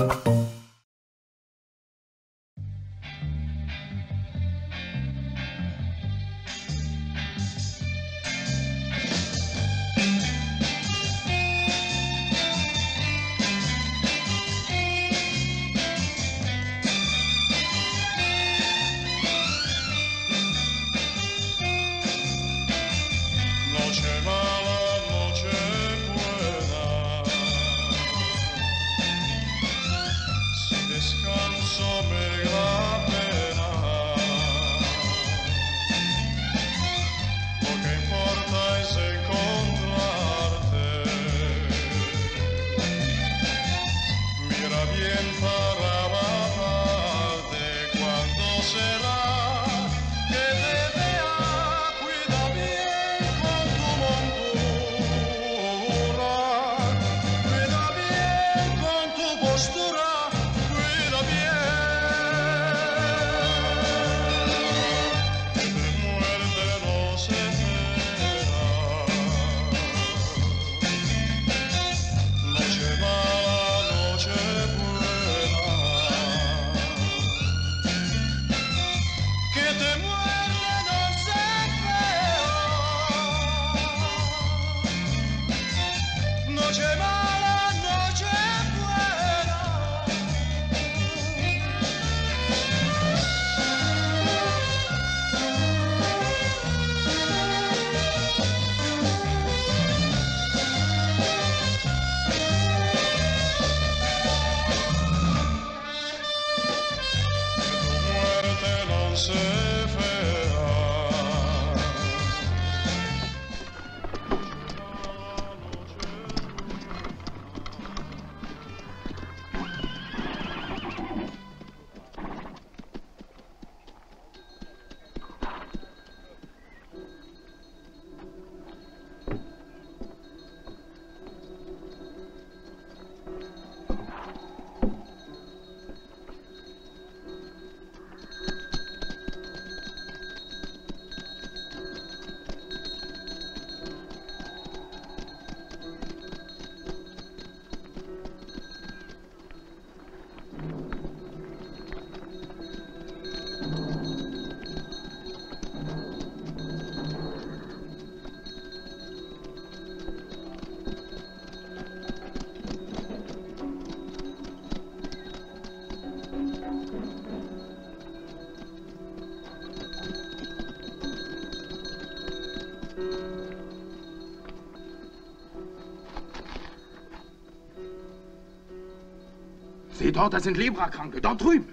Seht dort, das sind Leprakranke, dort drüben.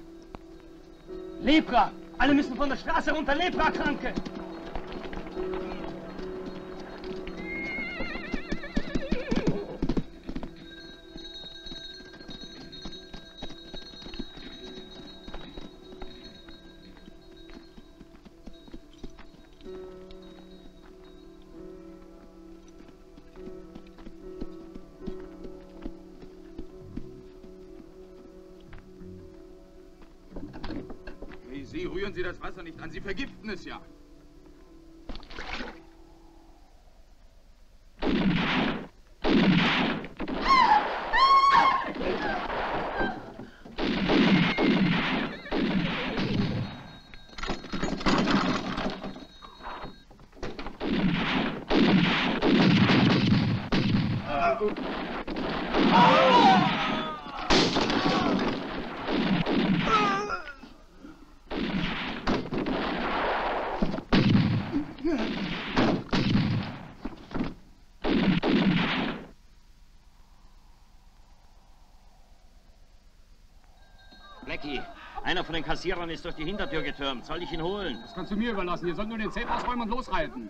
Lepra! Alle müssen von der Straße runter, Leprakranke! Sie rühren Sie das Wasser nicht an, Sie vergiften es ja. Blackie, einer von den Kassierern ist durch die Hintertür getürmt. Soll ich ihn holen? Das kannst du mir überlassen. Ihr sollt nur den Safe ausräumen und losreiten.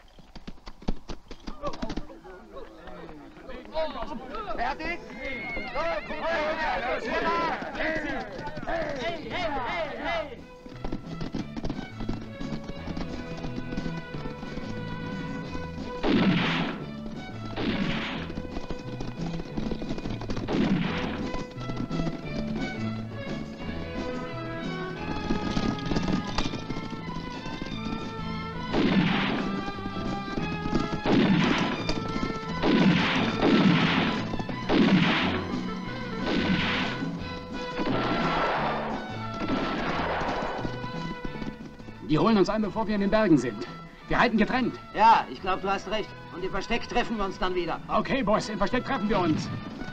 Fertig? Die holen uns ein, bevor wir in den Bergen sind. Wir halten getrennt. Ja, ich glaube, du hast recht. Und im Versteck treffen wir uns dann wieder. Okay, Boss, im Versteck treffen wir uns.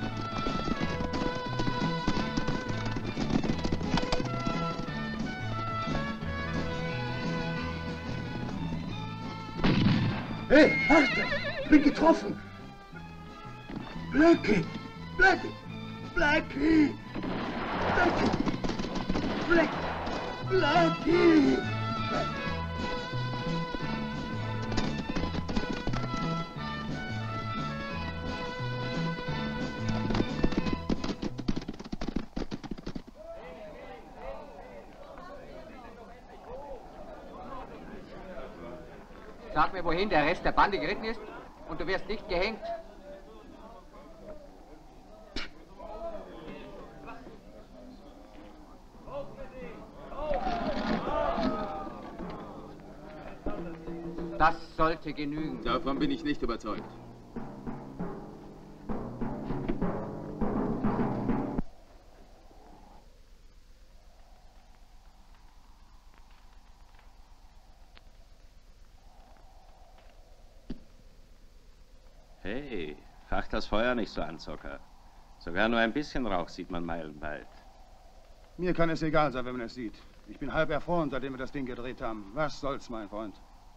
Hey, warte! Bin getroffen! Blackie! Blackie! Blackie! Blackie! Blackie! Sag mir, wohin der Rest der Bande geritten ist und du wirst nicht gehängt. Das sollte genügen. Davon bin ich nicht überzeugt. Hey, fach das Feuer nicht so an, Zocker. Sogar nur ein bisschen Rauch sieht man meilenweit. Mir kann es egal sein, wenn man es sieht. Ich bin halb erfroren, seitdem wir das Ding gedreht haben. Was soll's, mein Freund?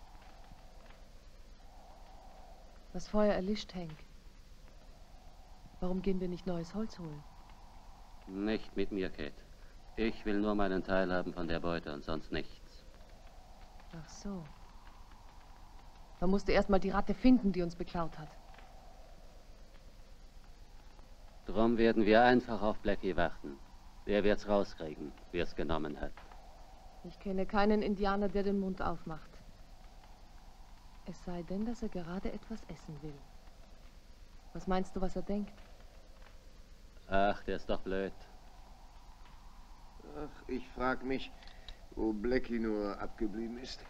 Das Feuer erlischt, Hank. Warum gehen wir nicht neues Holz holen? Nicht mit mir, Kate. Ich will nur meinen Teil haben von der Beute und sonst nichts. Ach so. Man musste erst mal die Ratte finden, die uns beklaut hat. Drum werden wir einfach auf Blackie warten. Der wird's rauskriegen, wie es genommen hat. Ich kenne keinen Indianer, der den Mund aufmacht. Es sei denn, dass er gerade etwas essen will. Was meinst du, was er denkt? Ach, der ist doch blöd. Ach, ich frag mich, wo Blackie nur abgeblieben ist.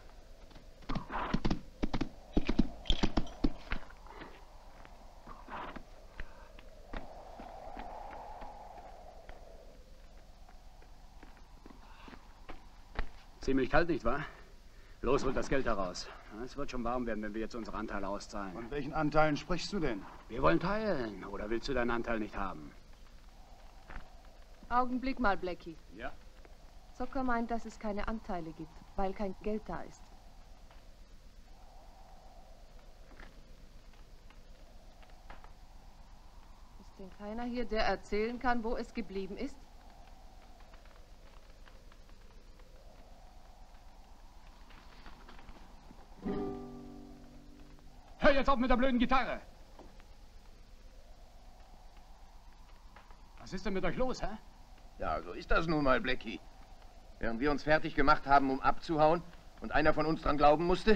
Ziemlich kalt, nicht wahr? Los, holt das Geld heraus. Es wird schon warm werden, wenn wir jetzt unsere Anteile auszahlen. Von welchen Anteilen sprichst du denn? Wir wollen teilen. Oder willst du deinen Anteil nicht haben? Augenblick mal, Blackie. Ja. Zocker meint, dass es keine Anteile gibt, weil kein Geld da ist. Ist denn keiner hier, der erzählen kann, wo es geblieben ist? Hör jetzt auf mit der blöden Gitarre! Was ist denn mit euch los, hä? Ja, so ist das nun mal, Blackie. Während wir uns fertig gemacht haben, um abzuhauen und einer von uns dran glauben musste,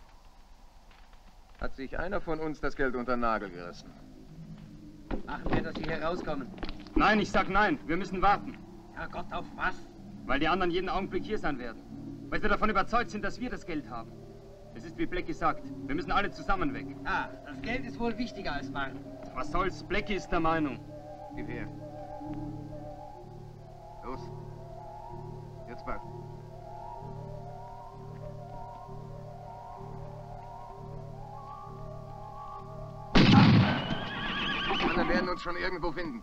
hat sich einer von uns das Geld unter den Nagel gerissen. Machen wir, dass Sie hier rauskommen. Nein, ich sag nein. Wir müssen warten. Herrgott, auf was? Weil die anderen jeden Augenblick hier sein werden. Weil wir davon überzeugt sind, dass wir das Geld haben. Es ist wie Blackie sagt. Wir müssen alle zusammen weg. Ah, das Geld ist wohl wichtiger als Mann. Was soll's? Blackie ist der Meinung. Gib her. Los. Jetzt bald. Die anderen werden uns schon irgendwo finden.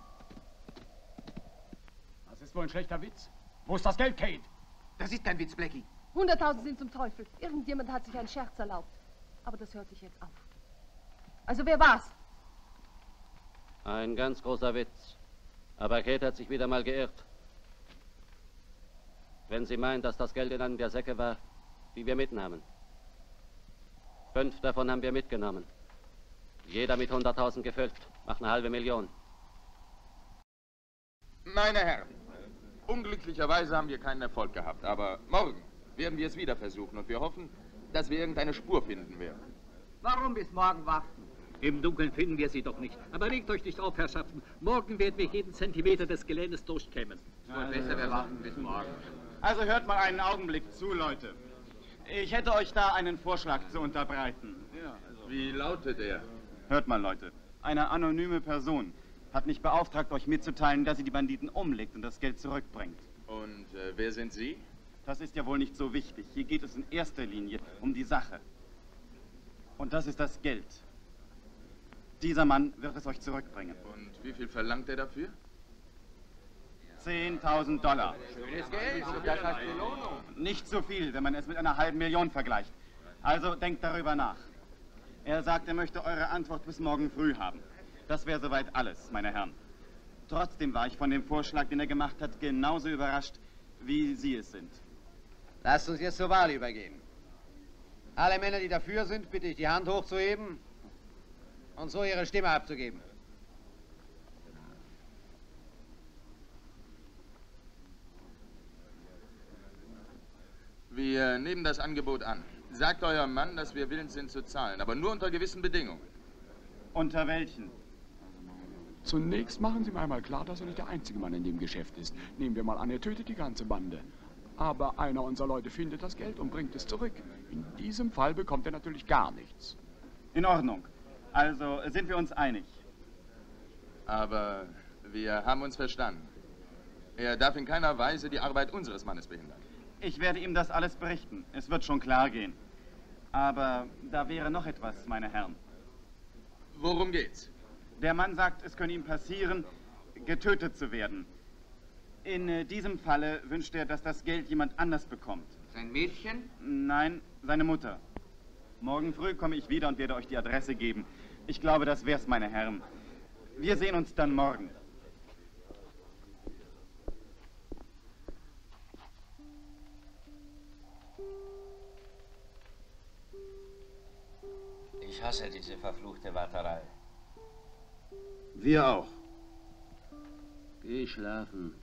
Das ist wohl ein schlechter Witz. Wo ist das Geld, Kate? Das ist kein Witz, Blackie. 100.000 sind zum Teufel. Irgendjemand hat sich einen Scherz erlaubt. Aber das hört sich jetzt auf. Also wer war's? Ein ganz großer Witz. Aber Kate hat sich wieder mal geirrt. Wenn sie meint, dass das Geld in einem der Säcke war, die wir mitnahmen. 5 davon haben wir mitgenommen. Jeder mit 100.000 gefüllt. Macht eine halbe Million. Meine Herren, unglücklicherweise haben wir keinen Erfolg gehabt, aber morgen werden wir es wieder versuchen und wir hoffen, dass wir irgendeine Spur finden werden. Warum bis morgen warten? Im Dunkeln finden wir sie doch nicht. Aber regt euch nicht auf, Herrschaften. Morgen werden wir jeden Zentimeter des Geländes durchkämmen. Besser, wir warten bis morgen. Also hört mal einen Augenblick zu, Leute. Ich hätte euch da einen Vorschlag zu unterbreiten. Wie lautet er? Hört mal, Leute. Eine anonyme Person hat mich beauftragt, euch mitzuteilen, dass sie die Banditen umlegt und das Geld zurückbringt. Und wer sind Sie? Das ist ja wohl nicht so wichtig. Hier geht es in erster Linie um die Sache. Und das ist das Geld. Dieser Mann wird es euch zurückbringen. Und wie viel verlangt er dafür? 10.000 $. Schönes Geld, das heißt Belohnung. Nicht so viel, wenn man es mit einer halben Million vergleicht. Also denkt darüber nach. Er sagt, er möchte eure Antwort bis morgen früh haben. Das wäre soweit alles, meine Herren. Trotzdem war ich von dem Vorschlag, den er gemacht hat, genauso überrascht, wie Sie es sind. Lasst uns jetzt zur Wahl übergehen. Alle Männer, die dafür sind, bitte ich, die Hand hochzuheben und so ihre Stimme abzugeben. Wir nehmen das Angebot an. Sagt eurem Mann, dass wir willens sind zu zahlen, aber nur unter gewissen Bedingungen. Unter welchen? Zunächst machen Sie mir einmal klar, dass er nicht der einzige Mann in dem Geschäft ist. Nehmen wir mal an, er tötet die ganze Bande. Aber einer unserer Leute findet das Geld und bringt es zurück. In diesem Fall bekommt er natürlich gar nichts. In Ordnung. Also sind wir uns einig. Aber wir haben uns verstanden. Er darf in keiner Weise die Arbeit unseres Mannes behindern. Ich werde ihm das alles berichten. Es wird schon klar gehen. Aber da wäre noch etwas, meine Herren. Worum geht's? Der Mann sagt, es könne ihm passieren, getötet zu werden. In diesem Falle wünscht er, dass das Geld jemand anders bekommt. Sein Mädchen? Nein, seine Mutter. Morgen früh komme ich wieder und werde euch die Adresse geben. Ich glaube, das wär's, meine Herren. Wir sehen uns dann morgen. Ich hasse diese verfluchte Warterei. Wir auch. Geh schlafen.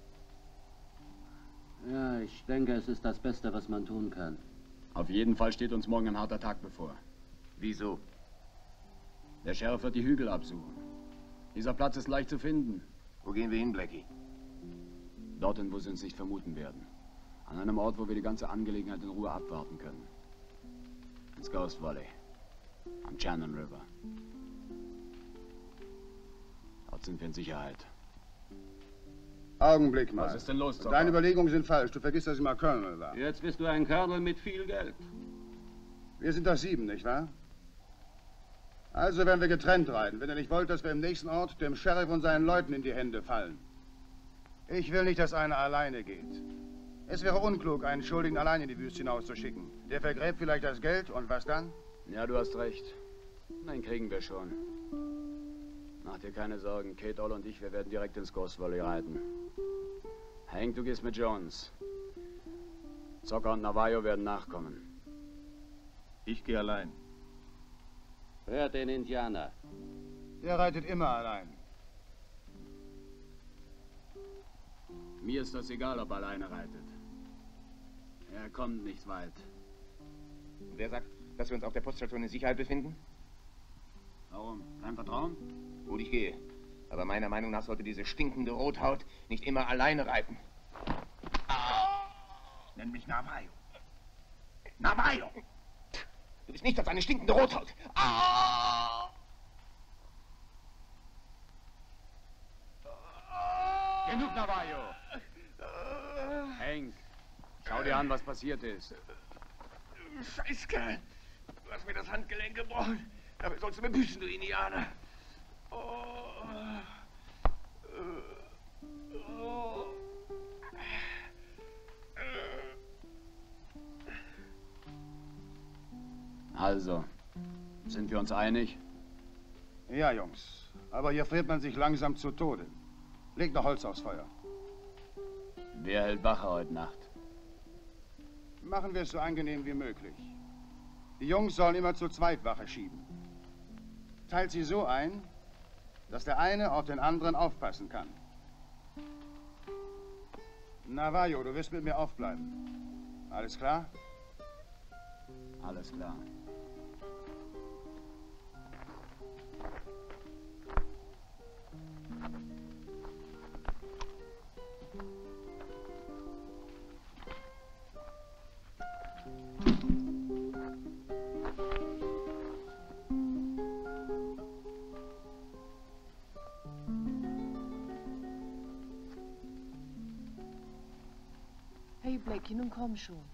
Ja, ich denke, es ist das Beste, was man tun kann. Auf jeden Fall steht uns morgen ein harter Tag bevor. Wieso? Der Sheriff wird die Hügel absuchen. Dieser Platz ist leicht zu finden. Wo gehen wir hin, Blackie? Dorthin, wo sie uns nicht vermuten werden. An einem Ort, wo wir die ganze Angelegenheit in Ruhe abwarten können. Ins Ghost Valley. Am Shannon River. Dort sind wir in Sicherheit. Augenblick mal. Was ist denn los, Zocker? Deine Überlegungen sind falsch. Du vergisst, dass ich mal Colonel war. Jetzt bist du ein Colonel mit viel Geld. Wir sind doch 7, nicht wahr? Also werden wir getrennt reiten, wenn ihr nicht wollt, dass wir im nächsten Ort dem Sheriff und seinen Leuten in die Hände fallen. Ich will nicht, dass einer alleine geht. Es wäre unklug, einen Schuldigen allein in die Wüste hinauszuschicken. Der vergräbt vielleicht das Geld und was dann? Ja, du hast recht. Den kriegen wir schon. Mach dir keine Sorgen. Kate, Oll und ich, wir werden direkt ins Ghost Valley reiten. Hank, du gehst mit Jones. Zocker und Navajo werden nachkommen. Ich gehe allein. Hört den Indianer. Der reitet immer allein. Mir ist das egal, ob er alleine reitet. Er kommt nicht weit. Wer sagt, dass wir uns auf der Poststation in Sicherheit befinden? Warum? Kein Vertrauen? Gut, ich gehe. Aber meiner Meinung nach sollte diese stinkende Rothaut nicht immer alleine reiten. Nenn mich Navajo. Navajo! Du bist nichts als eine stinkende Rothaut. Genug, Navajo! Hank, schau dir an, was passiert ist. Scheißkerl! Du hast mir das Handgelenk gebrochen. Dafür sollst du mir büßen, du Indianer. Also, sind wir uns einig? Ja, Jungs. Aber hier friert man sich langsam zu Tode. Legt noch Holz aufs Feuer. Wer hält Wache heute Nacht? Machen wir es so angenehm wie möglich. Die Jungs sollen immer zu zweit Wache schieben. Teilt sie so ein, dass der eine auf den anderen aufpassen kann. Navajo, du wirst mit mir aufbleiben. Alles klar? Alles klar. Hey, Blackie, nun komm schon.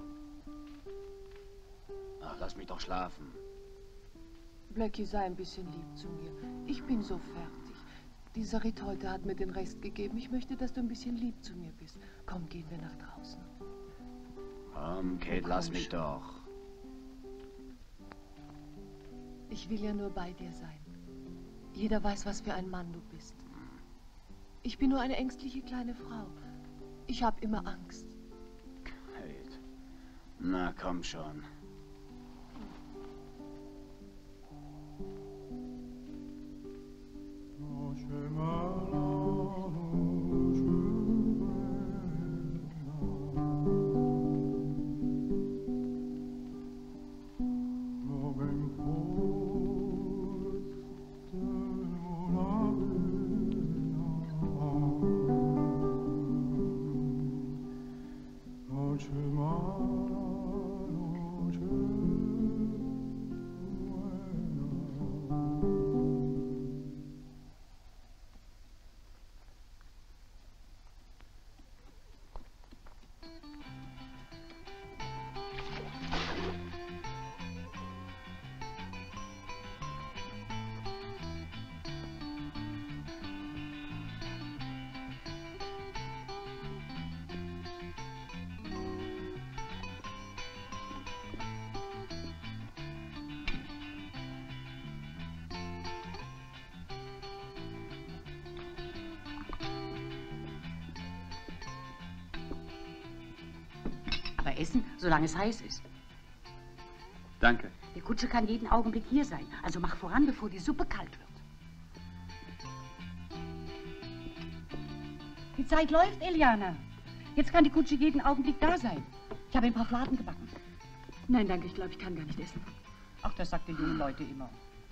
Ach, lass mich doch schlafen. Blackie, sei ein bisschen lieb zu mir. Ich bin so fertig. Dieser Ritt heute hat mir den Rest gegeben. Ich möchte, dass du ein bisschen lieb zu mir bist. Komm, gehen wir nach draußen. Komm, Kate, lass mich doch. Ich will ja nur bei dir sein. Jeder weiß, was für ein Mann du bist. Ich bin nur eine ängstliche kleine Frau. Ich habe immer Angst. Kate. Na, komm schon. Aber essen, solange es heiß ist. Danke. Die Kutsche kann jeden Augenblick hier sein. Also mach voran, bevor die Suppe kalt wird. Die Zeit läuft, Eliana. Jetzt kann die Kutsche jeden Augenblick da sein. Ich habe ein paar Fladen gebacken. Nein, danke, ich glaube, ich kann gar nicht essen. Ach, das sagt die jungen Leute immer.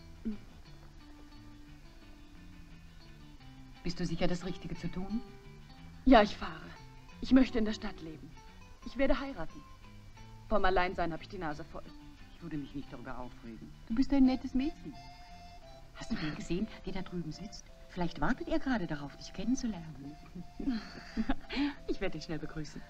Bist du sicher, das Richtige zu tun? Ja, ich fahre. Ich möchte in der Stadt leben. Ich werde heiraten. Vom Alleinsein habe ich die Nase voll. Ich würde mich nicht darüber aufregen. Du bist ein nettes Mädchen. Hast du den gesehen, der da drüben sitzt? Vielleicht wartet er gerade darauf, dich kennenzulernen. Ich werde dich schnell begrüßen.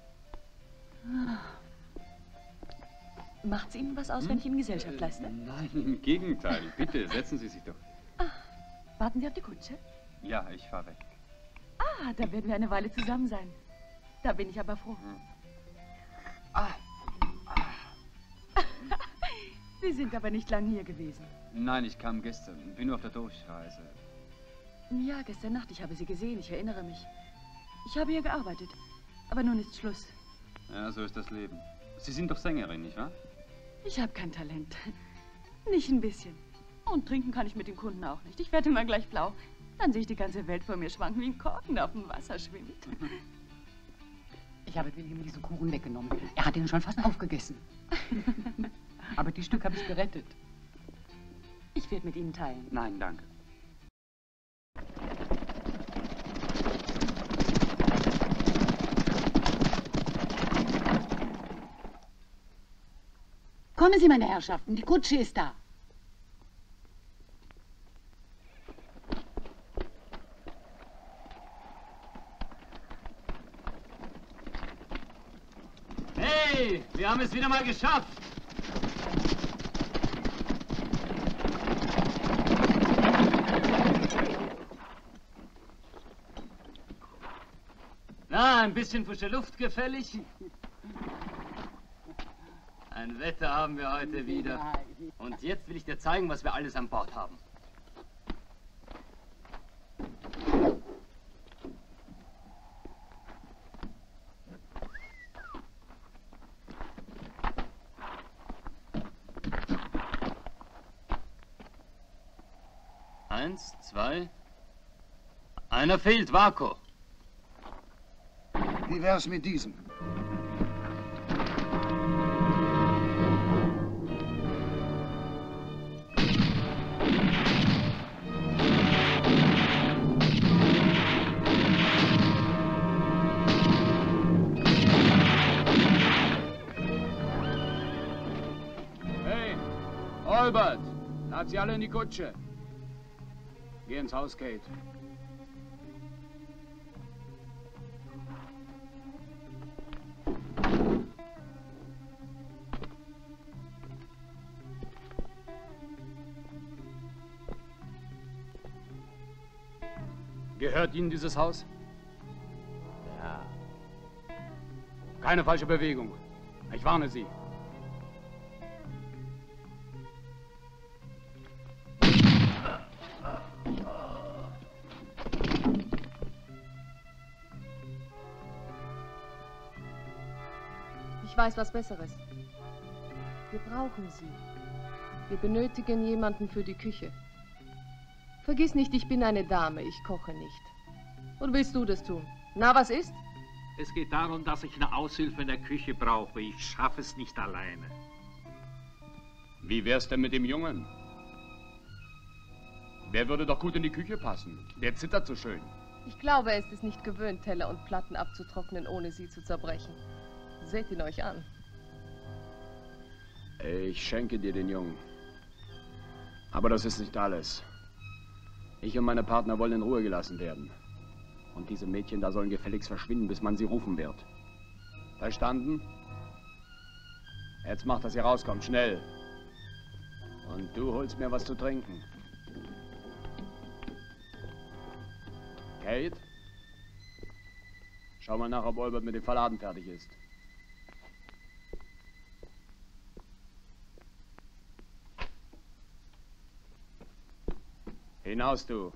Macht's Ihnen was aus, wenn ich Ihnen Gesellschaft leiste? Nein, im Gegenteil. Bitte, setzen Sie sich doch. Warten Sie auf die Kutsche? Ja, ich fahre weg. Ah, da werden wir eine Weile zusammen sein. Da bin ich aber froh. Sie sind aber nicht lang hier gewesen. Nein, ich kam gestern. Bin nur auf der Durchreise. Ja, gestern Nacht. Ich habe Sie gesehen. Ich erinnere mich. Ich habe hier gearbeitet. Aber nun ist Schluss. Ja, so ist das Leben. Sie sind doch Sängerin, nicht wahr? Ich habe kein Talent. Nicht ein bisschen. Und trinken kann ich mit den Kunden auch nicht. Ich werde immer gleich blau. Dann sehe ich die ganze Welt vor mir schwanken, wie ein Korken, der auf dem Wasser schwimmt. Ich habe William diesen Kuchen weggenommen. Er hat ihn schon fast aufgegessen. Aber die Stück habe ich gerettet. Ich werde mit Ihnen teilen. Nein, danke. Kommen Sie, meine Herrschaften, die Kutsche ist da. Hey, wir haben es wieder mal geschafft. Na, ein bisschen frische Luft gefällig? Ein Wetter haben wir heute wieder. Und jetzt will ich dir zeigen, was wir alles an Bord haben. Eins, zwei. Einer fehlt, Vako. Wie wär's mit diesem? Hey, Albert, lad sie alle in die Kutsche. Geh ins Haus, Kate. Gehört Ihnen dieses Haus? Ja. Keine falsche Bewegung. Ich warne Sie. Ich weiß was Besseres. Wir brauchen sie. Wir benötigen jemanden für die Küche. Vergiss nicht, ich bin eine Dame, ich koche nicht. Oder willst du das tun? Na, was ist? Es geht darum, dass ich eine Aushilfe in der Küche brauche. Ich schaffe es nicht alleine. Wie wär's denn mit dem Jungen? Der würde doch gut in die Küche passen. Der zittert so schön. Ich glaube, er ist es nicht gewöhnt, Teller und Platten abzutrocknen, ohne sie zu zerbrechen. Seht ihn euch an. Ich schenke dir den Jungen. Aber das ist nicht alles. Ich und meine Partner wollen in Ruhe gelassen werden. Und diese Mädchen da sollen gefälligst verschwinden, bis man sie rufen wird. Verstanden? Jetzt macht, dass ihr rauskommt, schnell. Und du holst mir was zu trinken. Kate? Schau mal nach, ob Albert mit dem Verladen fertig ist. Hinaus, du.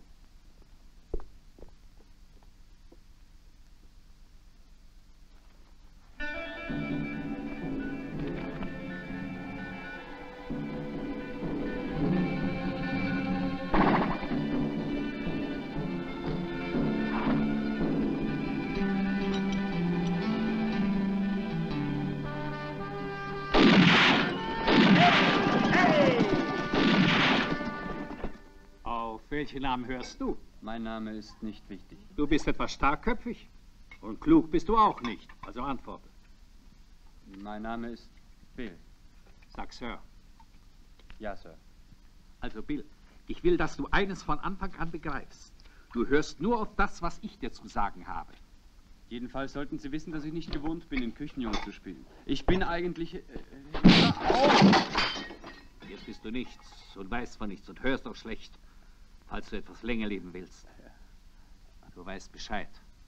Welchen Namen hörst du? Mein Name ist nicht wichtig. Du bist etwas starkköpfig. Und klug bist du auch nicht. Also antworte. Mein Name ist Bill. Sag Sir. Ja, Sir. Also Bill, ich will, dass du eines von Anfang an begreifst. Du hörst nur auf das, was ich dir zu sagen habe. Jedenfalls sollten Sie wissen, dass ich nicht gewohnt bin, den Küchenjungen zu spielen. Ich bin eigentlich... Jetzt bist du nichts und weißt von nichts und hörst auch schlecht. Falls du etwas länger leben willst. Du weißt Bescheid.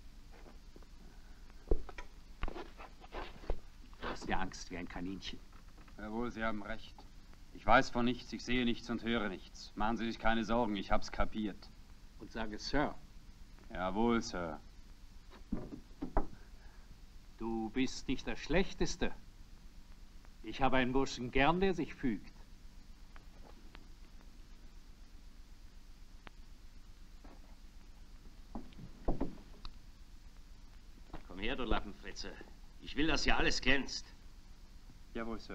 Du hast ja Angst wie ein Kaninchen. Jawohl, Sie haben recht. Ich weiß von nichts, ich sehe nichts und höre nichts. Machen Sie sich keine Sorgen, ich hab's kapiert. Und sage Sir. Jawohl, Sir. Du bist nicht der Schlechteste. Ich habe einen Burschen gern, der sich fügt. Her, du Lappenfritze. Ich will, dass ihr alles kennst. Jawohl, Sir.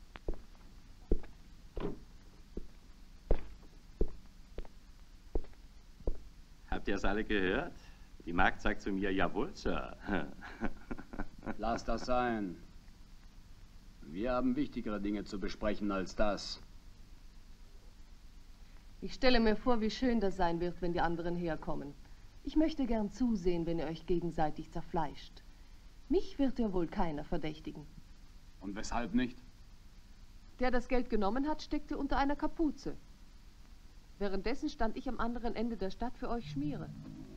Habt ihr es alle gehört? Die Magd sagt zu mir, jawohl, Sir. Lass das sein. Wir haben wichtigere Dinge zu besprechen als das. Ich stelle mir vor, wie schön das sein wird, wenn die anderen herkommen. Ich möchte gern zusehen, wenn ihr euch gegenseitig zerfleischt. Mich wird ja wohl keiner verdächtigen. Und weshalb nicht? Der das Geld genommen hat, steckte unter einer Kapuze. Währenddessen stand ich am anderen Ende der Stadt für euch Schmiere.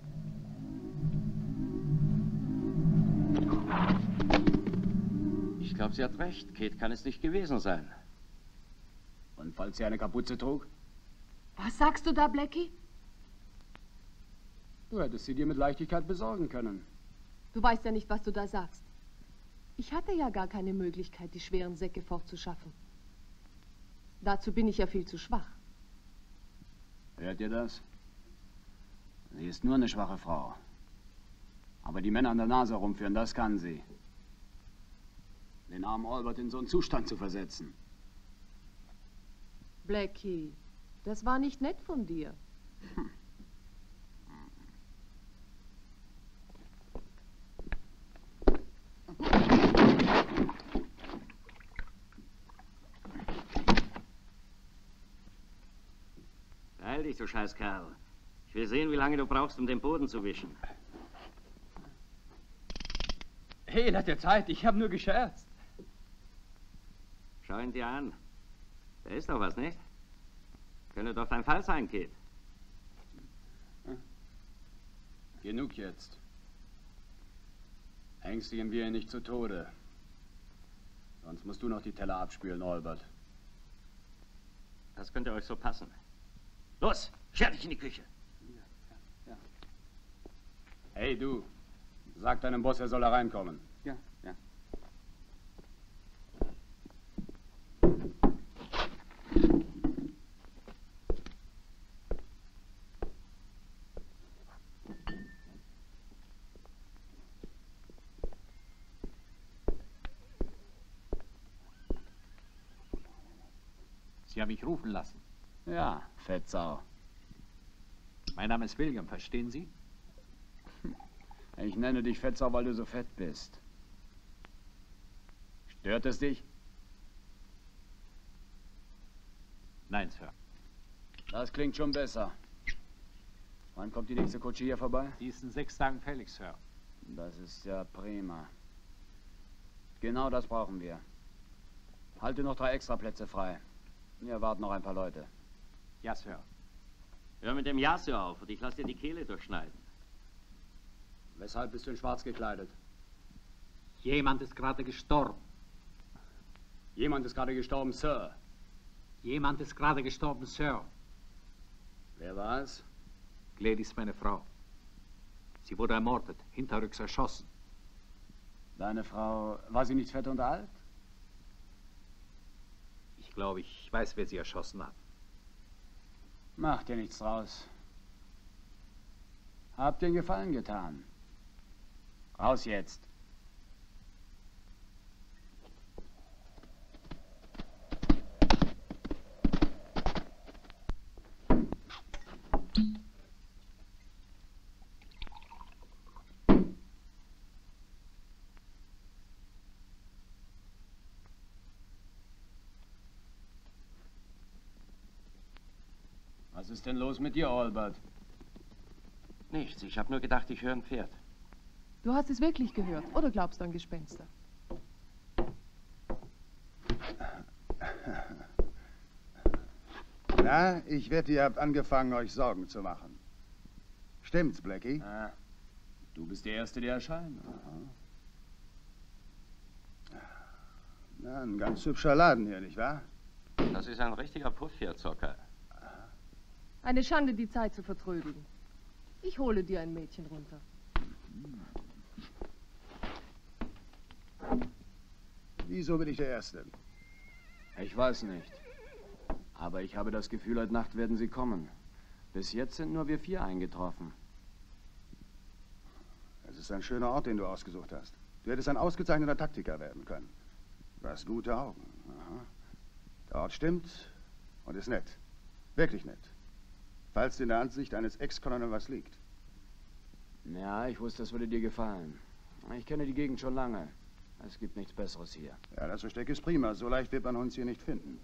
Ich glaube, sie hat recht. Kate kann es nicht gewesen sein. Und falls sie eine Kapuze trug? Was sagst du da, Blackie? Du hättest sie dir mit Leichtigkeit besorgen können. Du weißt ja nicht, was du da sagst. Ich hatte ja gar keine Möglichkeit, die schweren Säcke fortzuschaffen. Dazu bin ich ja viel zu schwach. Hört ihr das? Sie ist nur eine schwache Frau. Aber die Männer an der Nase rumführen, das kann sie. Den armen Albert in so einen Zustand zu versetzen. Blackie, das war nicht nett von dir. Beeil dich, du Scheißkerl. Ich will sehen, wie lange du brauchst, um den Boden zu wischen. Hey, lass dir Zeit, ich habe nur gescherzt. Schau ihn dir an. Da ist doch was, nicht? Könnte doch dein Fall sein, Kid. Genug jetzt. Ängstigen wir ihn nicht zu Tode. Sonst musst du noch die Teller abspülen, Albert. Das könnte euch so passen. Los, scher dich in die Küche. Hey, du. Sag deinem Boss, er soll da reinkommen. Ja, ja. Sie haben mich rufen lassen. Ja, Fettsau. Mein Name ist William, verstehen Sie? Ich nenne dich Fettsau, weil du so fett bist. Stört es dich? Nein, Sir. Das klingt schon besser. Wann kommt die nächste Kutsche hier vorbei? Die ist in 6 Tagen fällig, Sir. Das ist ja prima. Genau das brauchen wir. Halte noch 3 Extraplätze frei. Hier warten noch ein paar Leute. Ja, Sir. Hör mit dem Ja, Sir, auf und ich lass dir die Kehle durchschneiden. Weshalb bist du in Schwarz gekleidet? Jemand ist gerade gestorben. Jemand ist gerade gestorben, Sir. Jemand ist gerade gestorben, Sir. Wer war es? Gladys, meine Frau. Sie wurde ermordet, hinterrücks erschossen. Deine Frau, war sie nicht fett und alt? Ich glaube, ich weiß, wer sie erschossen hat. Mach dir nichts draus. Habt ihr einen Gefallen getan? Raus jetzt. Was ist denn los mit dir, Albert? Nichts, ich habe nur gedacht, ich höre ein Pferd. Du hast es wirklich gehört, oder glaubst du an Gespenster? Na, ich wette, ihr habt angefangen, euch Sorgen zu machen. Stimmt's, Blackie? Ah, du bist der Erste, der erscheint. Na, ein ganz hübscher Laden hier, nicht wahr? Das ist ein richtiger Puff hier, Zocker. Eine Schande, die Zeit zu vertrödeln. Ich hole dir ein Mädchen runter. Wieso bin ich der Erste? Ich weiß nicht. Aber ich habe das Gefühl, heute Nacht werden sie kommen. Bis jetzt sind nur wir 4 eingetroffen. Es ist ein schöner Ort, den du ausgesucht hast. Du hättest ein ausgezeichneter Taktiker werden können. Du hast gute Augen. Aha. Der Ort stimmt und ist nett. Wirklich nett. Falls dir in der Ansicht eines Ex-Colonel was liegt. Ja, ich wusste, es würde dir gefallen. Ich kenne die Gegend schon lange. Es gibt nichts Besseres hier. Ja, das Versteck ist prima. So leicht wird man uns hier nicht finden.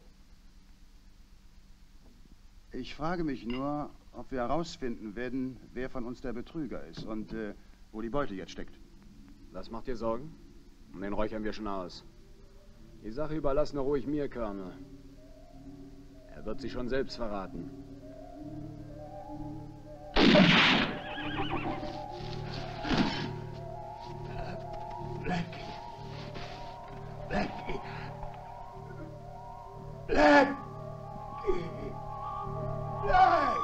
Ich frage mich nur, ob wir herausfinden werden, wer von uns der Betrüger ist und wo die Beute jetzt steckt. Das macht dir Sorgen? Und den räuchern wir schon aus. Die Sache überlassen wir ruhig mir, Colonel. Er wird sich schon selbst verraten. Blackie. Blackie. Blackie. Nein!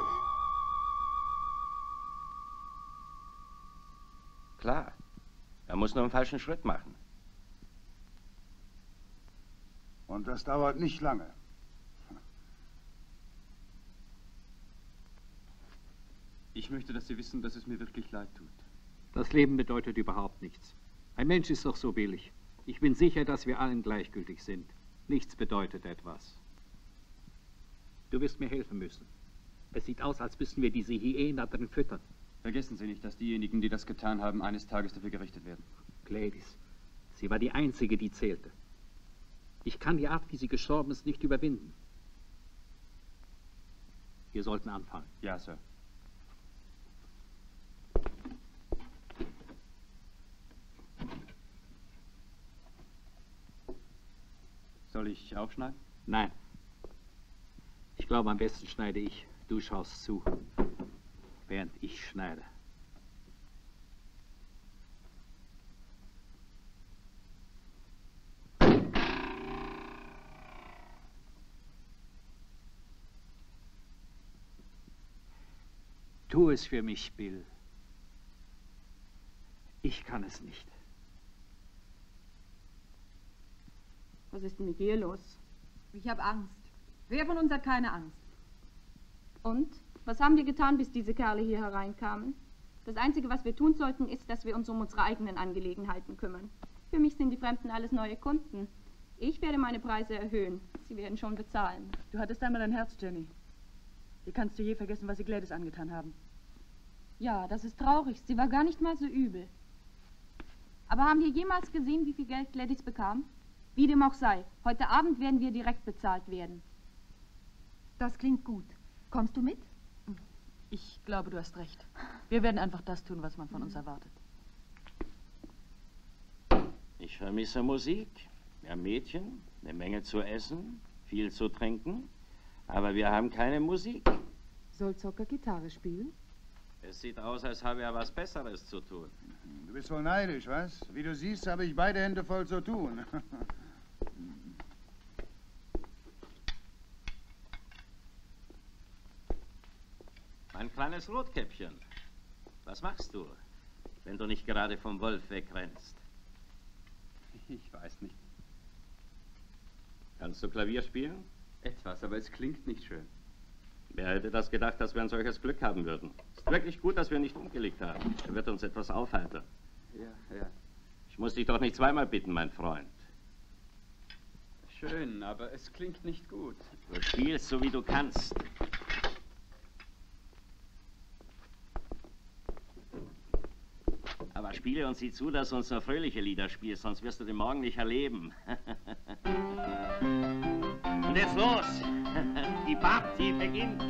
Klar. Er muss nur einen falschen Schritt machen. Und das dauert nicht lange. Ich möchte, dass Sie wissen, dass es mir wirklich leid tut. Das Leben bedeutet überhaupt nichts. Ein Mensch ist doch so billig. Ich bin sicher, dass wir allen gleichgültig sind. Nichts bedeutet etwas. Du wirst mir helfen müssen. Es sieht aus, als müssten wir diese Hyänen da drin füttern. Vergessen Sie nicht, dass diejenigen, die das getan haben, eines Tages dafür gerichtet werden. Gladys, sie war die Einzige, die zählte. Ich kann die Art, wie sie gestorben ist, nicht überwinden. Wir sollten anfangen. Ja, Sir. Soll ich aufschneiden? Nein. Ich glaube, am besten schneide ich. Du schaust zu, während ich schneide. Tu es für mich, Bill. Ich kann es nicht. Was ist denn mit dir los? Ich habe Angst. Wer von uns hat keine Angst? Und? Was haben wir getan, bis diese Kerle hier hereinkamen? Das Einzige, was wir tun sollten, ist, dass wir uns um unsere eigenen Angelegenheiten kümmern. Für mich sind die Fremden alles neue Kunden. Ich werde meine Preise erhöhen. Sie werden schon bezahlen. Du hattest einmal ein Herz, Jenny. Wie kannst du je vergessen, was sie Gladys angetan haben? Ja, das ist traurig. Sie war gar nicht mal so übel. Aber haben wir jemals gesehen, wie viel Geld Gladys bekam? Wie dem auch sei, heute Abend werden wir direkt bezahlt werden. Das klingt gut. Kommst du mit? Ich glaube, du hast recht. Wir werden einfach das tun, was man von uns erwartet. Ich vermisse Musik, mehr Mädchen, eine Menge zu essen, viel zu trinken. Aber wir haben keine Musik. Soll Zocker Gitarre spielen? Es sieht aus, als habe er was Besseres zu tun. Du bist wohl neidisch, was? Wie du siehst, habe ich beide Hände voll zu tun. Mein kleines Rotkäppchen, was machst du, wenn du nicht gerade vom Wolf wegrennst? Ich weiß nicht. Kannst du Klavier spielen? Etwas, aber es klingt nicht schön. Wer hätte das gedacht, dass wir ein solches Glück haben würden? Ist wirklich gut, dass wir nicht umgelegt haben. Er wird uns etwas aufheitern. Ja. Ich muss dich doch nicht zweimal bitten, mein Freund. Schön, aber es klingt nicht gut. Du spielst so, wie du kannst. Aber spiele uns sieh zu, dass du uns nur fröhliche Lieder spielst, sonst wirst du den Morgen nicht erleben. Und jetzt los! Die Party beginnt!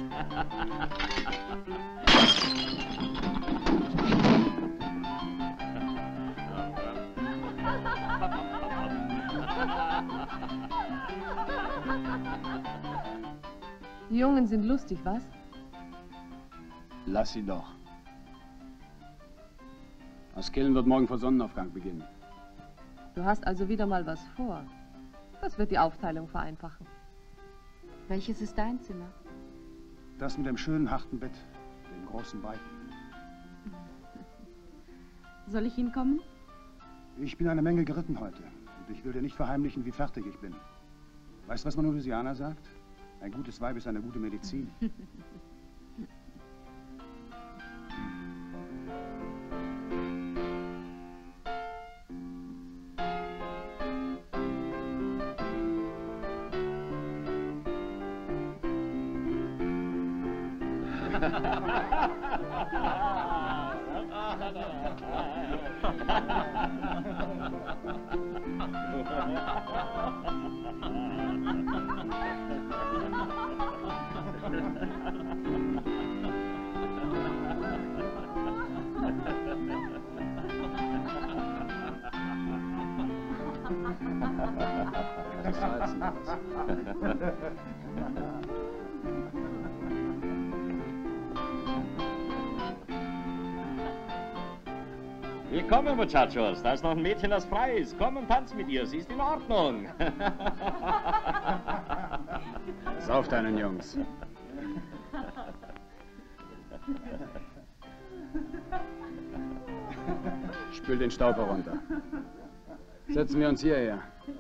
Die Jungen sind lustig, was? Lass sie doch. Das Killen wird morgen vor Sonnenaufgang beginnen. Du hast also wieder mal was vor. Das wird die Aufteilung vereinfachen. Welches ist dein Zimmer? Das mit dem schönen, harten Bett, dem großen Breiten. Soll ich hinkommen? Ich bin eine Menge geritten heute. Und ich will dir nicht verheimlichen, wie fertig ich bin. Weißt du, was man in Louisiana sagt? Ein gutes Weib ist eine gute Medizin. Willkommen, Muchachos. Da ist noch ein Mädchen, das frei ist. Komm und tanz mit ihr. Sie ist in Ordnung. Sauf deinen Jungs. Spül den Staub herunter. Setzen wir uns hierher.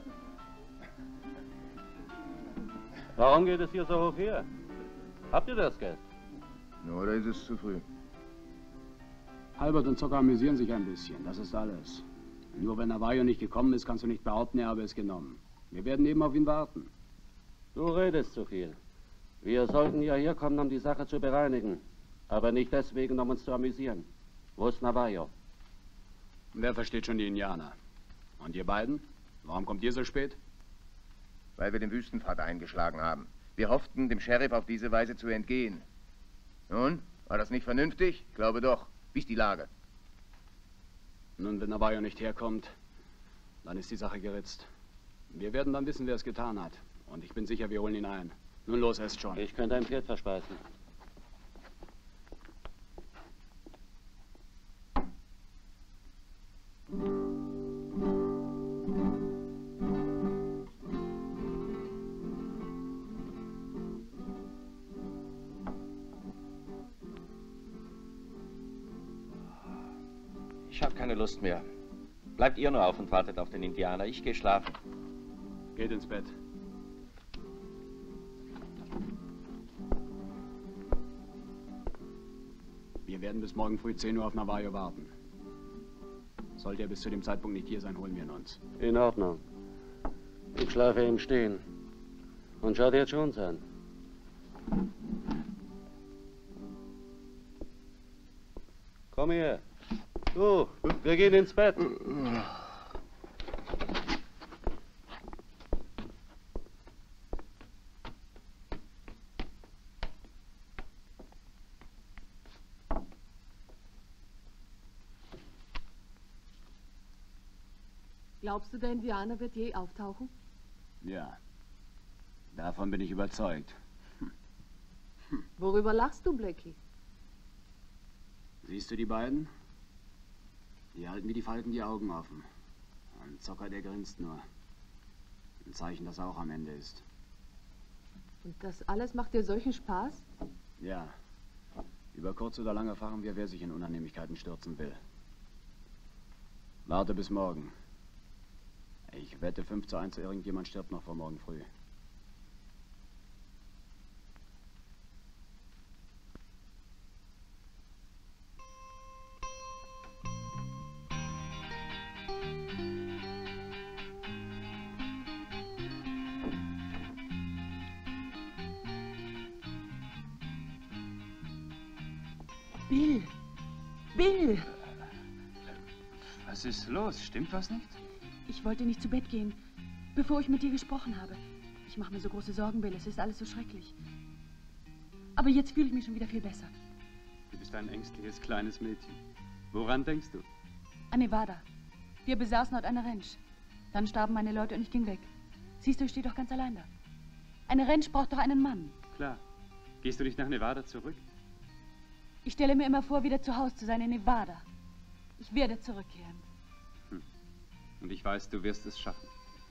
Warum geht es hier so hoch her? Habt ihr das Geld? Oder ist es zu früh? Albert und Zocker amüsieren sich ein bisschen, das ist alles. Nur wenn Navajo nicht gekommen ist, kannst du nicht behaupten, er habe es genommen. Wir werden eben auf ihn warten. Du redest zu viel. Wir sollten ja herkommen, um die Sache zu bereinigen. Aber nicht deswegen, um uns zu amüsieren. Wo ist Navajo? Wer versteht schon die Indianer? Und ihr beiden? Warum kommt ihr so spät? Weil wir den Wüstenpfad eingeschlagen haben. Wir hofften, dem Sheriff auf diese Weise zu entgehen. Nun, war das nicht vernünftig? Ich glaube doch. Wie ist die Lage? Nun, wenn Navajo nicht herkommt, dann ist die Sache geritzt. Wir werden dann wissen, wer es getan hat. Und ich bin sicher, wir holen ihn ein. Nun los, esst schon. Ich könnte ein Pferd verspeisen. Ich habe keine Lust mehr. Bleibt ihr nur auf und wartet auf den Indianer. Ich gehe schlafen. Geht ins Bett. Wir werden bis morgen früh 10 Uhr auf Navajo warten. Sollte er bis zu dem Zeitpunkt nicht hier sein, holen wir ihn uns. In Ordnung. Ich schlafe im Stehen. Und schau dir Jones an. Komm her. Du, wir gehen ins Bett. Glaubst du, der Indianer wird je auftauchen? Ja. Davon bin ich überzeugt. Worüber lachst du, Blackie? Siehst du die beiden? Die halten wie die Falken die Augen offen. Und Zocker, der grinst nur. Ein Zeichen, dass er auch am Ende ist. Und das alles macht dir solchen Spaß? Ja. Über kurz oder lang erfahren wir, wer sich in Unannehmlichkeiten stürzen will. Warte bis morgen. Ich wette 5:1, irgendjemand stirbt noch vor morgen früh. Bill! Bill! Was ist los? Stimmt was nicht? Ich wollte nicht zu Bett gehen, bevor ich mit dir gesprochen habe. Ich mache mir so große Sorgen, Bill. Es ist alles so schrecklich. Aber jetzt fühle ich mich schon wieder viel besser. Du bist ein ängstliches kleines Mädchen. Woran denkst du? An Nevada. Wir besaßen dort eine Ranch. Dann starben meine Leute und ich ging weg. Siehst du, ich stehe doch ganz allein da. Eine Ranch braucht doch einen Mann. Klar. Gehst du nicht nach Nevada zurück? Ich stelle mir immer vor, wieder zu Hause zu sein in Nevada. Ich werde zurückkehren. Und ich weiß, du wirst es schaffen.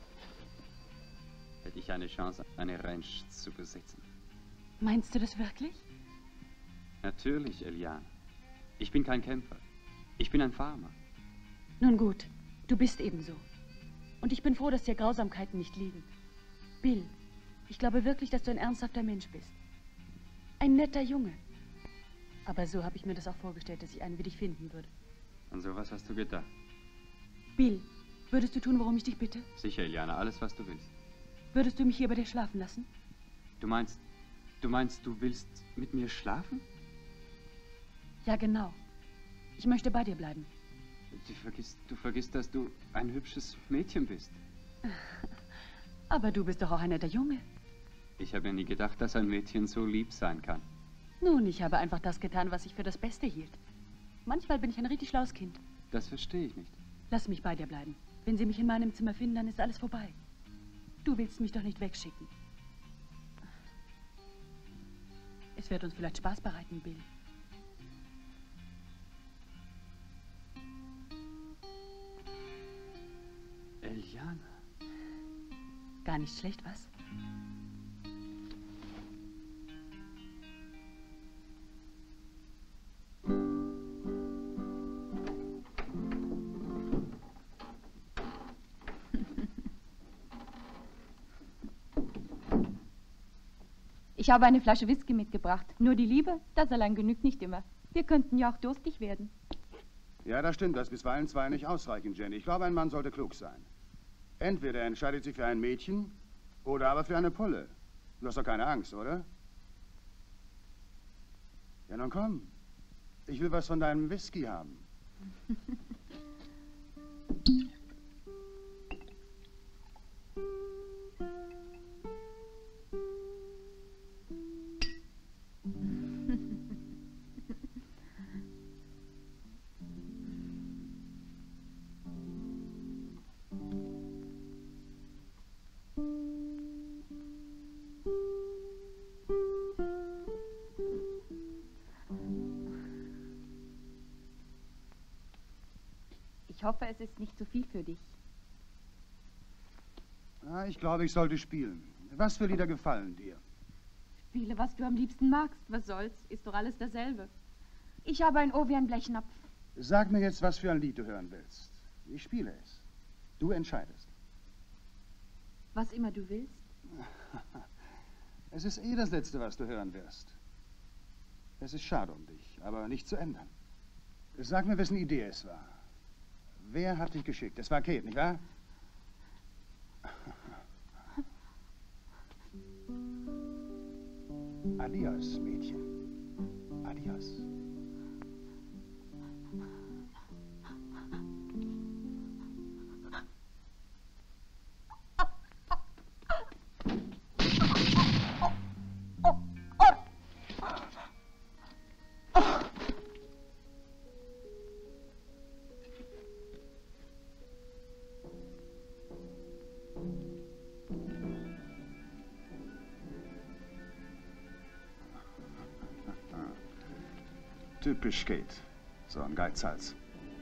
Hätte ich eine Chance, eine Ranch zu besitzen. Meinst du das wirklich? Natürlich, Eliane. Ich bin kein Kämpfer. Ich bin ein Farmer. Nun gut, du bist ebenso. Und ich bin froh, dass dir Grausamkeiten nicht liegen. Bill, ich glaube wirklich, dass du ein ernsthafter Mensch bist. Ein netter Junge. Aber so habe ich mir das auch vorgestellt, dass ich einen wie dich finden würde. An sowas hast du gedacht. Bill, würdest du tun, worum ich dich bitte? Sicher, Eliane, alles, was du willst. Würdest du mich hier bei dir schlafen lassen? Du meinst, du willst mit mir schlafen? Ja, genau. Ich möchte bei dir bleiben. Du vergisst, dass du ein hübsches Mädchen bist. Aber du bist doch auch ein netter Junge. Ich habe ja nie gedacht, dass ein Mädchen so lieb sein kann. Nun, ich habe einfach das getan, was ich für das Beste hielt. Manchmal bin ich ein richtig schlaues Kind. Das verstehe ich nicht. Lass mich bei dir bleiben. Wenn sie mich in meinem Zimmer finden, dann ist alles vorbei. Du willst mich doch nicht wegschicken. Es wird uns vielleicht Spaß bereiten, Bill. Eliane. Gar nicht schlecht, was? Ich habe eine Flasche Whisky mitgebracht. Nur die Liebe, das allein genügt nicht immer. Wir könnten ja auch durstig werden. Ja, das stimmt, dass bisweilen zwei nicht ausreichen, Jenny. Ich glaube, ein Mann sollte klug sein. Entweder er entscheidet sich für ein Mädchen oder aber für eine Pulle. Du hast doch keine Angst, oder? Ja, nun komm. Ich will was von deinem Whisky haben. Ich hoffe, es ist nicht zu viel für dich. Ah, ich glaube, ich sollte spielen. Was für Lieder gefallen dir? Spiele, was du am liebsten magst. Was soll's? Ist doch alles dasselbe. Ich habe ein Ohr wie ein Blechnapf. Sag mir jetzt, was für ein Lied du hören willst. Ich spiele es. Du entscheidest. Was immer du willst. Es ist eh das Letzte, was du hören wirst. Es ist schade um dich, aber nicht zu ändern. Sag mir, wessen Idee es war. Wer hat dich geschickt? Es war Kate, nicht wahr? Adios, Mädchen. Adios. Typisch Kate. So ein Geizhals.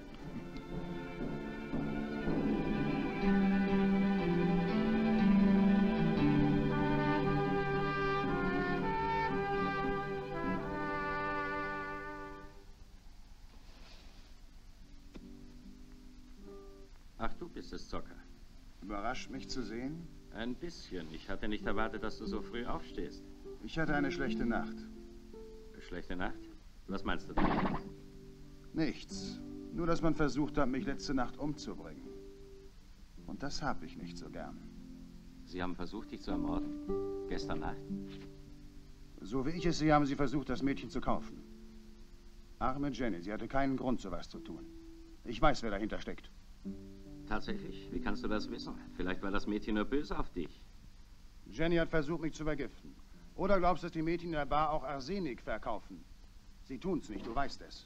Ach, du bist es, Zocker. Überrascht mich zu sehen? Ein bisschen. Ich hatte nicht erwartet, dass du so früh aufstehst. Ich hatte eine schlechte Nacht. Schlechte Nacht? Was meinst du damit? Nichts. Nur, dass man versucht hat, mich letzte Nacht umzubringen. Und das habe ich nicht so gern. Sie haben versucht, dich zu ermorden? Gestern Nacht? So wie ich es sehe, haben Sie versucht, das Mädchen zu kaufen. Arme Jenny, sie hatte keinen Grund, sowas zu tun. Ich weiß, wer dahinter steckt. Tatsächlich? Wie kannst du das wissen? Vielleicht war das Mädchen nur böse auf dich. Jenny hat versucht, mich zu vergiften. Oder glaubst du, dass die Mädchen in der Bar auch Arsenik verkaufen? Sie tun's nicht, du weißt es.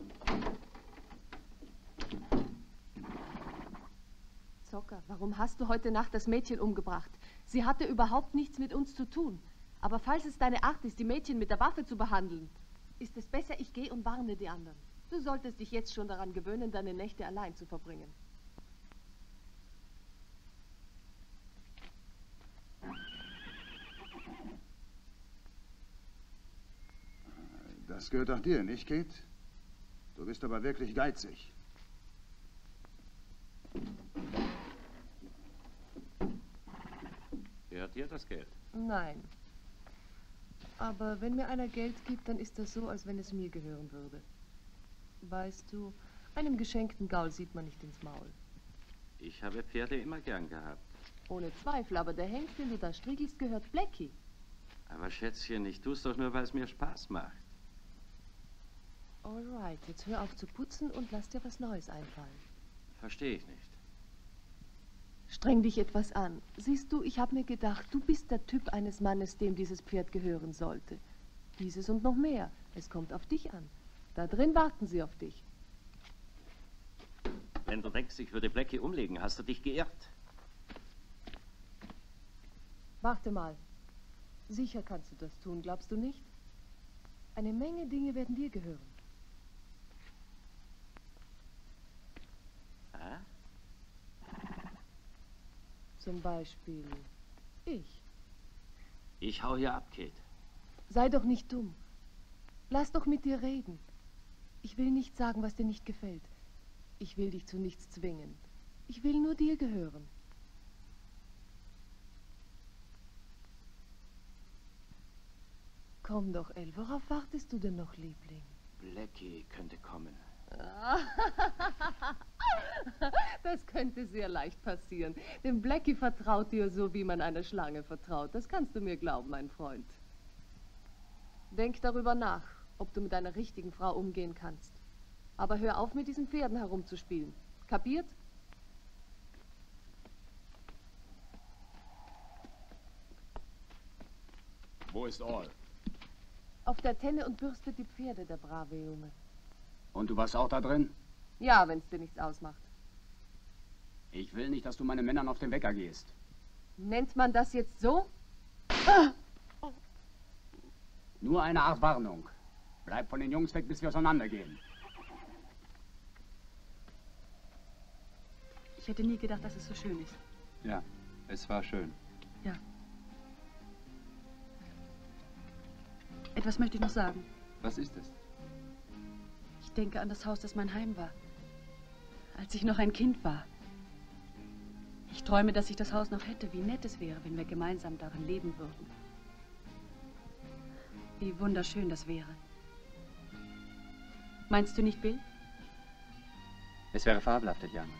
Zocker, warum hast du heute Nacht das Mädchen umgebracht? Sie hatte überhaupt nichts mit uns zu tun. Aber falls es deine Art ist, die Mädchen mit der Waffe zu behandeln, ist es besser, ich gehe und warne die anderen. Du solltest dich jetzt schon daran gewöhnen, deine Nächte allein zu verbringen. Das gehört auch dir, nicht, Kate? Du bist aber wirklich geizig. Gehört dir das Geld? Nein. Aber wenn mir einer Geld gibt, dann ist das so, als wenn es mir gehören würde. Weißt du, einem geschenkten Gaul sieht man nicht ins Maul. Ich habe Pferde immer gern gehabt. Ohne Zweifel, aber der Hengst, den du da striegelst, gehört Blackie. Aber Schätzchen, ich tu's doch nur, weil es mir Spaß macht. Alright, jetzt hör auf zu putzen und lass dir was Neues einfallen. Verstehe ich nicht. Streng dich etwas an. Siehst du, ich habe mir gedacht, du bist der Typ eines Mannes, dem dieses Pferd gehören sollte. Dieses und noch mehr. Es kommt auf dich an. Da drin warten sie auf dich. Wenn du denkst, ich würde Blackie umlegen, hast du dich geirrt. Warte mal. Sicher kannst du das tun, glaubst du nicht? Eine Menge Dinge werden dir gehören. Zum Beispiel ich. Ich hau hier ab, Kate. Sei doch nicht dumm. Lass doch mit dir reden. Ich will nicht sagen, was dir nicht gefällt. Ich will dich zu nichts zwingen. Ich will nur dir gehören. Komm doch, Elle. Worauf wartest du denn noch, Liebling? Blackie könnte kommen. könnte sehr leicht passieren. Denn Blackie vertraut dir so, wie man einer Schlange vertraut. Das kannst du mir glauben, mein Freund. Denk darüber nach, ob du mit einer richtigen Frau umgehen kannst. Aber hör auf, mit diesen Pferden herumzuspielen. Kapiert? Wo ist All? Auf der Tenne und bürstet die Pferde, der brave Junge. Und du warst auch da drin? Ja, wenn's dir nichts ausmacht. Ich will nicht, dass du meinen Männern auf den Wecker gehst. Nennt man das jetzt so? Nur eine Art Warnung. Bleib von den Jungs weg, bis wir auseinandergehen. Ich hätte nie gedacht, dass es so schön ist. Ja, es war schön. Ja. Etwas möchte ich noch sagen. Was ist es? Ich denke an das Haus, das mein Heim war. Als ich noch ein Kind war. Ich träume, dass ich das Haus noch hätte. Wie nett es wäre, wenn wir gemeinsam darin leben würden. Wie wunderschön das wäre. Meinst du nicht, Bill? Es wäre fabelhaft, Etienne.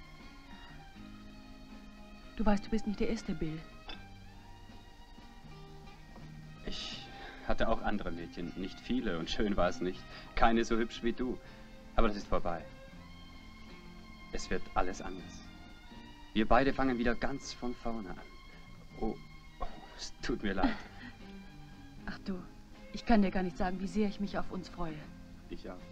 Du weißt, du bist nicht der erste, Bill. Ich hatte auch andere Mädchen. Nicht viele und schön war es nicht. Keine so hübsch wie du. Aber das ist vorbei. Es wird alles anders. Wir beide fangen wieder ganz von vorne an. Oh, es tut mir leid. Ach du, ich kann dir gar nicht sagen, wie sehr ich mich auf uns freue. Ich auch.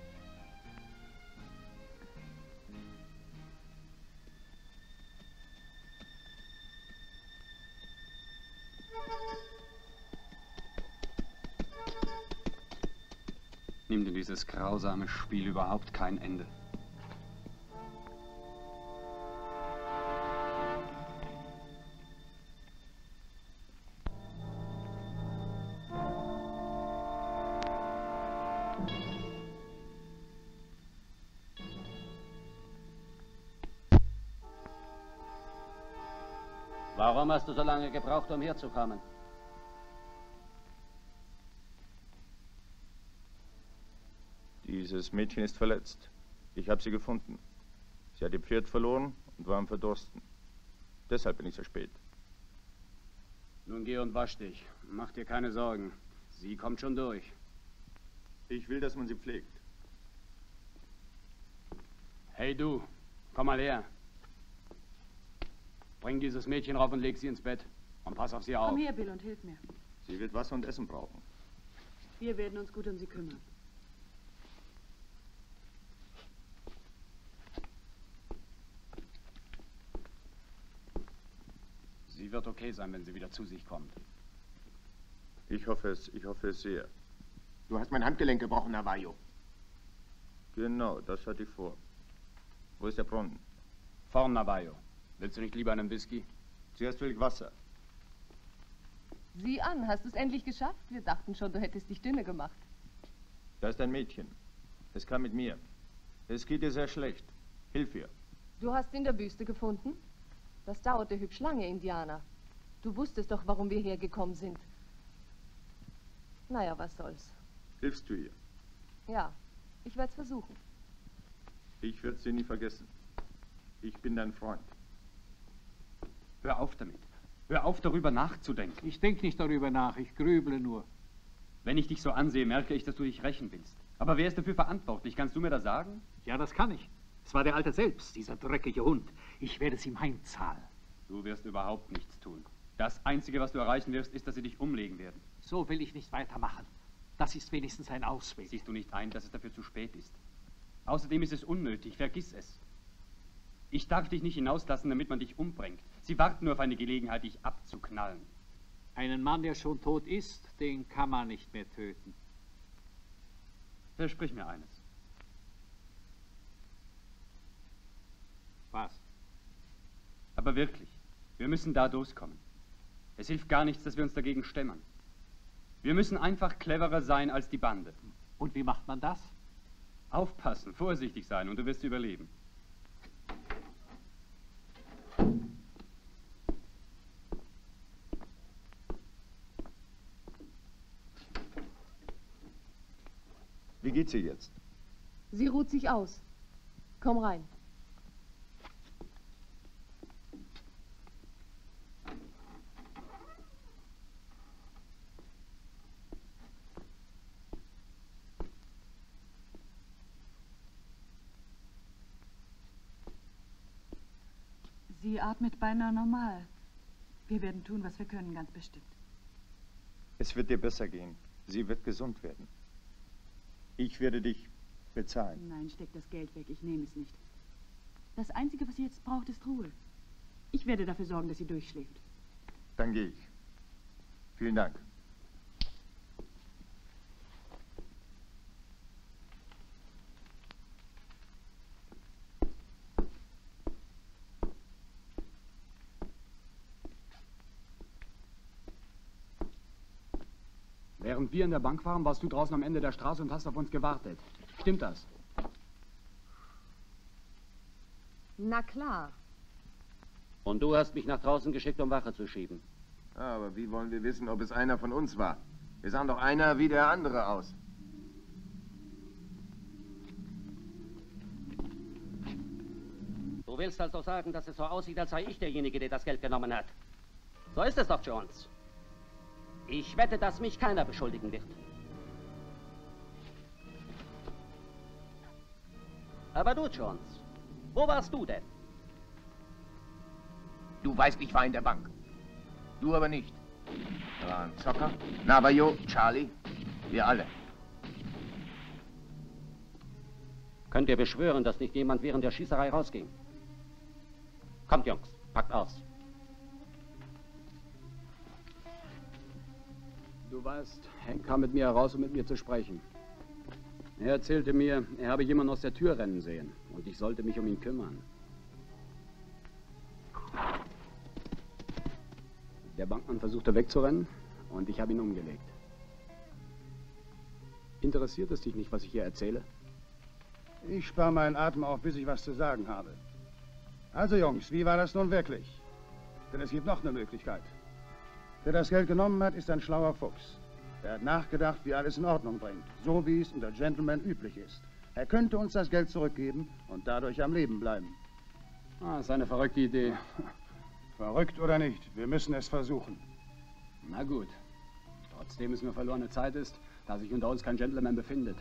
Nimmt in dieses grausame Spiel überhaupt kein Ende. Warum hast du so lange gebraucht, um herzukommen? Dieses Mädchen ist verletzt. Ich habe sie gefunden. Sie hat ihr Pferd verloren und war am Verdursten. Deshalb bin ich so spät. Nun geh und wasch dich. Mach dir keine Sorgen. Sie kommt schon durch. Ich will, dass man sie pflegt. Hey du, komm mal her. Bring dieses Mädchen rauf und leg sie ins Bett. Und pass auf sie auf. Komm her, Bill, und hilf mir. Sie wird Wasser und Essen brauchen. Wir werden uns gut um sie kümmern. Sie wird okay sein, wenn sie wieder zu sich kommt. Ich hoffe es sehr. Du hast mein Handgelenk gebrochen, Navajo. Genau, das hatte ich vor. Wo ist der Brunnen? Vorn, Navajo. Willst du nicht lieber einen Whisky? Zuerst will ich Wasser. Sieh an, hast du es endlich geschafft? Wir dachten schon, du hättest dich dünne gemacht. Da ist ein Mädchen. Es kam mit mir. Es geht ihr sehr schlecht. Hilf ihr. Du hast in der Wüste gefunden? Das dauerte hübsch lange, Indianer. Du wusstest doch, warum wir hergekommen sind. Naja, was soll's. Hilfst du ihr? Ja, ich werde es versuchen. Ich werde sie nie vergessen. Ich bin dein Freund. Hör auf damit. Hör auf, darüber nachzudenken. Ich denke nicht darüber nach, ich grüble nur. Wenn ich dich so ansehe, merke ich, dass du dich rächen willst. Aber wer ist dafür verantwortlich? Kannst du mir das sagen? Ja, das kann ich. Es war der Alte selbst, dieser dreckige Hund. Ich werde es ihm heimzahlen. Du wirst überhaupt nichts tun. Das Einzige, was du erreichen wirst, ist, dass sie dich umlegen werden. So will ich nicht weitermachen. Das ist wenigstens ein Ausweg. Siehst du nicht ein, dass es dafür zu spät ist? Außerdem ist es unnötig, vergiss es. Ich darf dich nicht hinauslassen, damit man dich umbringt. Sie warten nur auf eine Gelegenheit, dich abzuknallen. Einen Mann, der schon tot ist, den kann man nicht mehr töten. Versprich mir eines. Was? Aber wirklich, wir müssen da durchkommen. Es hilft gar nichts, dass wir uns dagegen stemmen. Wir müssen einfach cleverer sein als die Bande. Und wie macht man das? Aufpassen, vorsichtig sein und du wirst überleben. Wie geht's ihr jetzt? Sie ruht sich aus. Komm rein. Sie atmet beinahe normal. Wir werden tun, was wir können, ganz bestimmt. Es wird dir besser gehen. Sie wird gesund werden. Ich werde dich bezahlen. Nein, steck das Geld weg. Ich nehme es nicht. Das Einzige, was sie jetzt braucht, ist Ruhe. Ich werde dafür sorgen, dass sie durchschläft. Dann gehe ich. Vielen Dank. Während wir in der Bank waren, warst du draußen am Ende der Straße und hast auf uns gewartet. Stimmt das? Na klar. Und du hast mich nach draußen geschickt, um Wache zu schieben. Aber wie wollen wir wissen, ob es einer von uns war? Wir sahen doch einer wie der andere aus. Du willst also sagen, dass es so aussieht, als sei ich derjenige, der das Geld genommen hat. So ist es doch, Jones. Ich wette, dass mich keiner beschuldigen wird. Aber du, Jones, wo warst du denn? Du weißt, ich war in der Bank. Du aber nicht. Da waren Zocker, Navajo, Charlie, wir alle. Könnt ihr beschwören, dass nicht jemand während der Schießerei rausging? Kommt, Jungs, packt aus. Du weißt, Hank kam mit mir heraus, um mit mir zu sprechen. Er erzählte mir, er habe jemanden aus der Tür rennen sehen und ich sollte mich um ihn kümmern. Der Bankmann versuchte wegzurennen und ich habe ihn umgelegt. Interessiert es dich nicht, was ich hier erzähle? Ich spare meinen Atem auf, bis ich was zu sagen habe. Also Jungs, wie war das nun wirklich? Denn es gibt noch eine Möglichkeit. Wer das Geld genommen hat, ist ein schlauer Fuchs. Er hat nachgedacht, wie alles in Ordnung bringt, so wie es unter Gentlemen üblich ist. Er könnte uns das Geld zurückgeben und dadurch am Leben bleiben. Ah, das ist eine verrückte Idee. Verrückt oder nicht, wir müssen es versuchen. Na gut. Trotzdem es nur verlorene Zeit ist, da sich unter uns kein Gentleman befindet.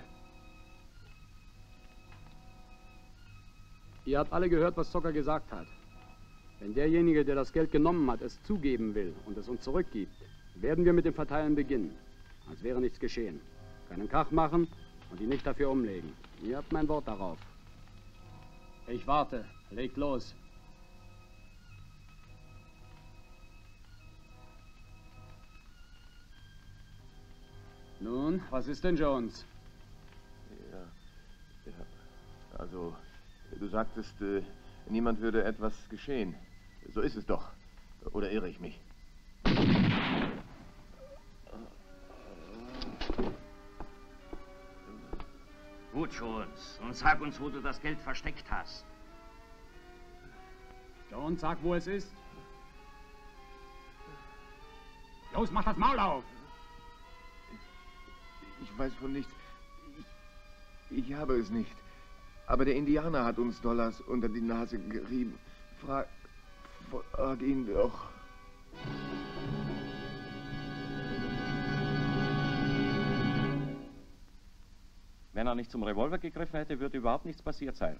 Ihr habt alle gehört, was Zocker gesagt hat. Wenn derjenige, der das Geld genommen hat, es zugeben will und es uns zurückgibt, werden wir mit dem Verteilen beginnen. Als wäre nichts geschehen. Keinen Krach machen und ihn nicht dafür umlegen. Ihr habt mein Wort darauf. Ich warte. Legt los. Nun, was ist denn, Jones? Ja. Also, du sagtest, niemand würde etwas geschehen. So ist es doch. Oder irre ich mich? Gut, Jones. Und sag uns, wo du das Geld versteckt hast. Jones, sag, wo es ist. Los, mach das Maul auf! Ich weiß von nichts. Ich habe es nicht. Aber der Indianer hat uns Dollars unter die Nase gerieben. Frag ihn doch. Wenn er nicht zum Revolver gegriffen hätte, würde überhaupt nichts passiert sein.